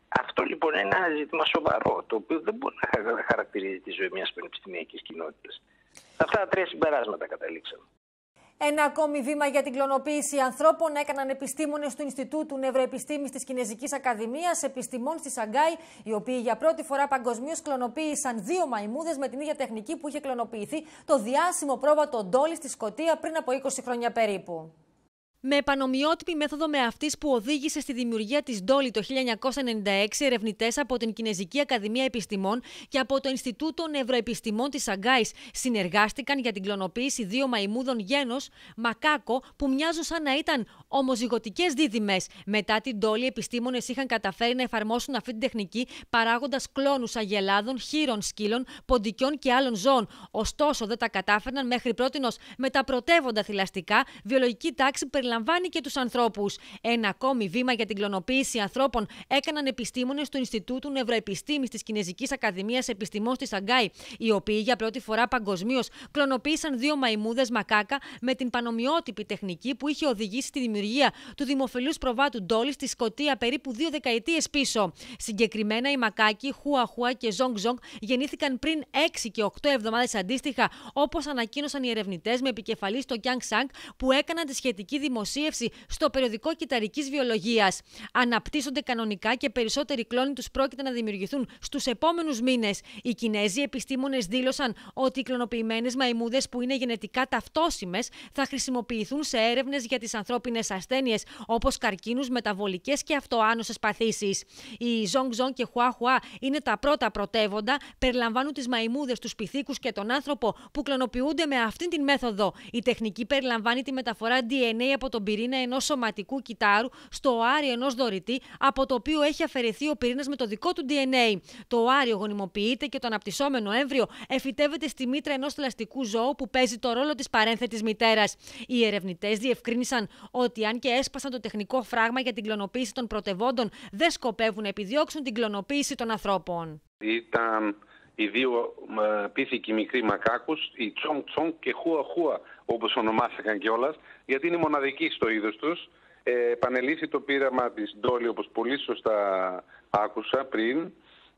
Αυτό λοιπόν είναι ένα ζήτημα σοβαρό, το οποίο δεν μπορεί να χαρακτηρίζει τη ζωή μιας πανεπιστημιακής κοινότητας. Αυτά τα 3 συμπεράσματα καταλήξαμε. Ένα ακόμη βήμα για την κλωνοποίηση ανθρώπων έκαναν επιστήμονες του Ινστιτούτου Νευροεπιστήμης της Κινεζικής Ακαδημίας Επιστημών στη Σανγκάη, οι οποίοι για πρώτη φορά παγκοσμίως κλωνοποίησαν 2 μαϊμούδες με την ίδια τεχνική που είχε κλωνοποιηθεί το διάσημο πρόβατο Ντόλι στη Σκωτία πριν από 20 χρόνια περίπου. Με επανομοιότυπη μέθοδο με αυτής που οδήγησε στη δημιουργία της Ντόλι το 1996, ερευνητές από την Κινεζική Ακαδημία Επιστημών και από το Ινστιτούτο Νευροεπιστημών της Σανγκάης συνεργάστηκαν για την κλωνοποίηση 2 μαϊμούδων γένος μακάκο που μοιάζουν σαν να ήταν ομοζυγωτικές δίδυμες. Μετά την Ντόλι, οι επιστήμονες είχαν καταφέρει να εφαρμόσουν αυτή την τεχνική παράγοντας κλόνους αγελάδων, χείρων, σκύλων, ποντικιών και άλλων ζώων. Ωστόσο, δεν τα κατάφερναν μέχρι πρότινος με τα πρωτεύοντα θηλαστικά, βιολογική τάξη περιλαμβάνει και τους ανθρώπους. Ένα ακόμη βήμα για την κλωνοποίηση ανθρώπων έκαναν επιστήμονες του Ινστιτούτου Νευροεπιστήμης της Κινεζικής Ακαδημίας Επιστημών στη Σανγκάη, οι οποίοι για πρώτη φορά παγκοσμίως κλωνοποίησαν 2 μαϊμούδες μακάκα με την πανομοιότυπη τεχνική που είχε οδηγήσει στη δημιουργία του δημοφιλούς προβάτου Ντόλι στη Σκωτία περίπου 2 δεκαετίες πίσω. Συγκεκριμένα, οι μακάκοι Χουαχουά και Ζόγκ γεννήθηκαν πριν 6 και 8 εβδομάδες αντίστοιχα, όπως ανακοίνωσαν οι ερευνητές με επικεφαλή στο Κιάνγκ-Σανγκ που έκαναν τη σχετική δημοσίευση στο περιοδικό Κυταρικής Βιολογίας. Αναπτύσσονται κανονικά και περισσότεροι κλόνοι τους πρόκειται να δημιουργηθούν στους επόμενους μήνες. Οι Κινέζοι επιστήμονες δήλωσαν ότι οι κλωνοποιημένες μαϊμούδες που είναι γενετικά ταυτόσιμες θα χρησιμοποιηθούν σε έρευνες για τις ανθρώπινες ασθένειες όπως καρκίνους, μεταβολικές και αυτοάνωσες παθήσεις. Οι Ζόγκ και Χουαχουά είναι τα πρώτα πρωτεύοντα, περιλαμβάνουν τις μαϊμούδες, τους πυθίκους και τον άνθρωπο που κλωνοποιούνται με αυτήν την μέθοδο. Η τεχνική περιλαμβάνει τη μεταφορά DNA από τον πυρήνα ενός σωματικού κυτάρου στο οάριο ενός δωρητή, από το οποίο έχει αφαιρεθεί ο πυρήνας με το δικό του DNA. Το οάριο γονιμοποιείται και το αναπτυσσόμενο έμβριο εφυτεύεται στη μήτρα ενός θηλαστικού ζώου που παίζει το ρόλο της παρένθετης μητέρας. Οι ερευνητές διευκρίνησαν ότι αν και έσπασαν το τεχνικό φράγμα για την κλωνοποίηση των πρωτευόντων, δεν σκοπεύουν να επιδιώξουν την κλωνοποίηση των ανθρώπων. Ήταν οι 2 πίθηκοι μικροί μακάκους, οι Τσόγκ και Χουαχουά, όπως ονομάστηκαν κιόλας, γιατί είναι μοναδικοί στο είδος τους. Επανελήφθη το πείραμα της Ντόλι, όπως πολύ σωστά άκουσα πριν,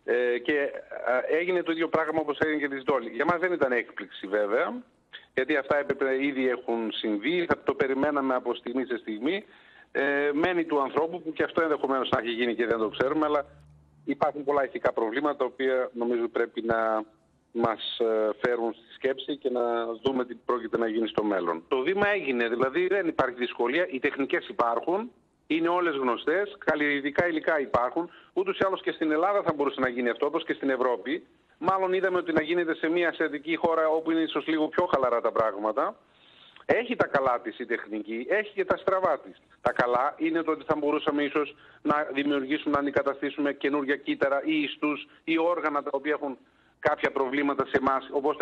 και έγινε το ίδιο πράγμα όπως έγινε και της Ντόλι. Για μας δεν ήταν έκπληξη βέβαια, γιατί αυτά έπρεπε ήδη έχουν συμβεί, θα το περιμέναμε από στιγμή σε στιγμή. Μένει του ανθρώπου που και αυτό ενδεχομένως να έχει γίνει και δεν το ξέρουμε, αλλά υπάρχουν πολλά ηθικά προβλήματα τα οποία νομίζω πρέπει να μας φέρουν στη σκέψη και να δούμε τι πρόκειται να γίνει στο μέλλον. Το βήμα έγινε, δηλαδή δεν υπάρχει δυσκολία, οι τεχνικές υπάρχουν, είναι όλες γνωστές, καλλιεργητικά υλικά υπάρχουν, ούτως ή άλλως και στην Ελλάδα θα μπορούσε να γίνει αυτό, όπως και στην Ευρώπη. Μάλλον είδαμε ότι να γίνεται σε μια ασιατική χώρα όπου είναι ίσως λίγο πιο χαλαρά τα πράγματα. Έχει τα καλά της η τεχνική, έχει και τα στραβά της. Τα καλά είναι το ότι θα μπορούσαμε ίσως να δημιουργήσουμε, να αντικαταστήσουμε καινούργια κύτταρα ή ιστούς ή όργανα τα οποία έχουν κάποια προβλήματα σε εμάς, ώστε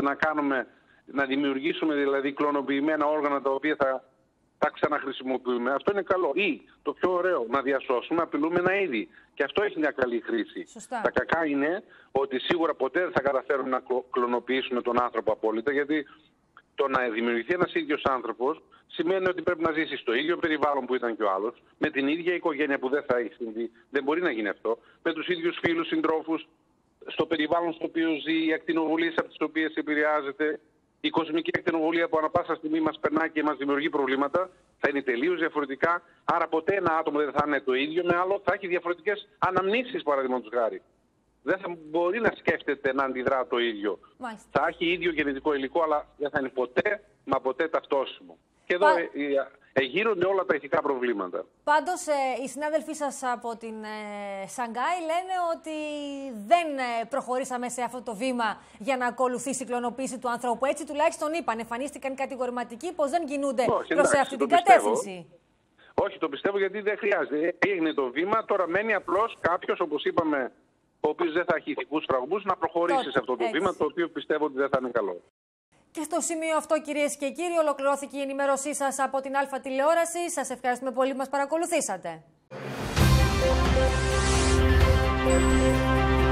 να δημιουργήσουμε δηλαδή κλωνοποιημένα όργανα τα οποία θα τα ξαναχρησιμοποιούμε. Αυτό είναι καλό. Ή το πιο ωραίο, να διασώσουμε απειλούμενα είδη. Και αυτό έχει μια καλή χρήση. Σωστά. Τα κακά είναι ότι σίγουρα ποτέ δεν θα καταφέρουμε να κλωνοποιήσουμε τον άνθρωπο απόλυτα, γιατί το να δημιουργηθεί ένας ίδιος άνθρωπος σημαίνει ότι πρέπει να ζήσει στο ίδιο περιβάλλον που ήταν και ο άλλος, με την ίδια οικογένεια που δεν θα έχει συμβεί. Δεν μπορεί να γίνει αυτό. Με τους ίδιους φίλους, συντρόφους, στο περιβάλλον στο οποίο ζει, οι ακτινοβολίες από τις οποίες επηρεάζεται. Η κοσμική ακτινοβολία που ανά πάσα στιγμή μας περνάει και μας δημιουργεί προβλήματα θα είναι τελείως διαφορετικά. Άρα ποτέ ένα άτομο δεν θα είναι το ίδιο με άλλο, θα έχει διαφορετικές αναμνήσεις, παραδείγματος χάρη. Δεν θα μπορεί να σκέφτεται να αντιδρά το ίδιο. Μάλιστα. Θα έχει ίδιο γενετικό υλικό, αλλά δεν θα είναι ποτέ, μα ποτέ ταυτόσιμο. Και εδώ γύρονται όλα τα ηθικά προβλήματα. Πάντως, οι συνάδελφοί σας από την Σανγκάη λένε ότι δεν προχωρήσαμε σε αυτό το βήμα για να ακολουθήσει η κλωνοποίηση του ανθρώπου. Έτσι τουλάχιστον είπαν, εμφανίστηκαν κατηγορηματικοί πως δεν κινούνται προς αυτή την κατεύθυνση. Όχι, το πιστεύω γιατί δεν χρειάζεται. Έγινε το βήμα, τώρα μένει απλώς κάποιος, όπως είπαμε, ο οποίος δεν θα έχει ηθικούς φραγμούς, να προχωρήσει σε αυτό το βήμα, το οποίο πιστεύω ότι δεν θα είναι καλό. Και στο σημείο αυτό, κυρίες και κύριοι, ολοκληρώθηκε η ενημέρωσή σας από την Α Τηλεόραση. Σας ευχαριστούμε πολύ που μας παρακολουθήσατε.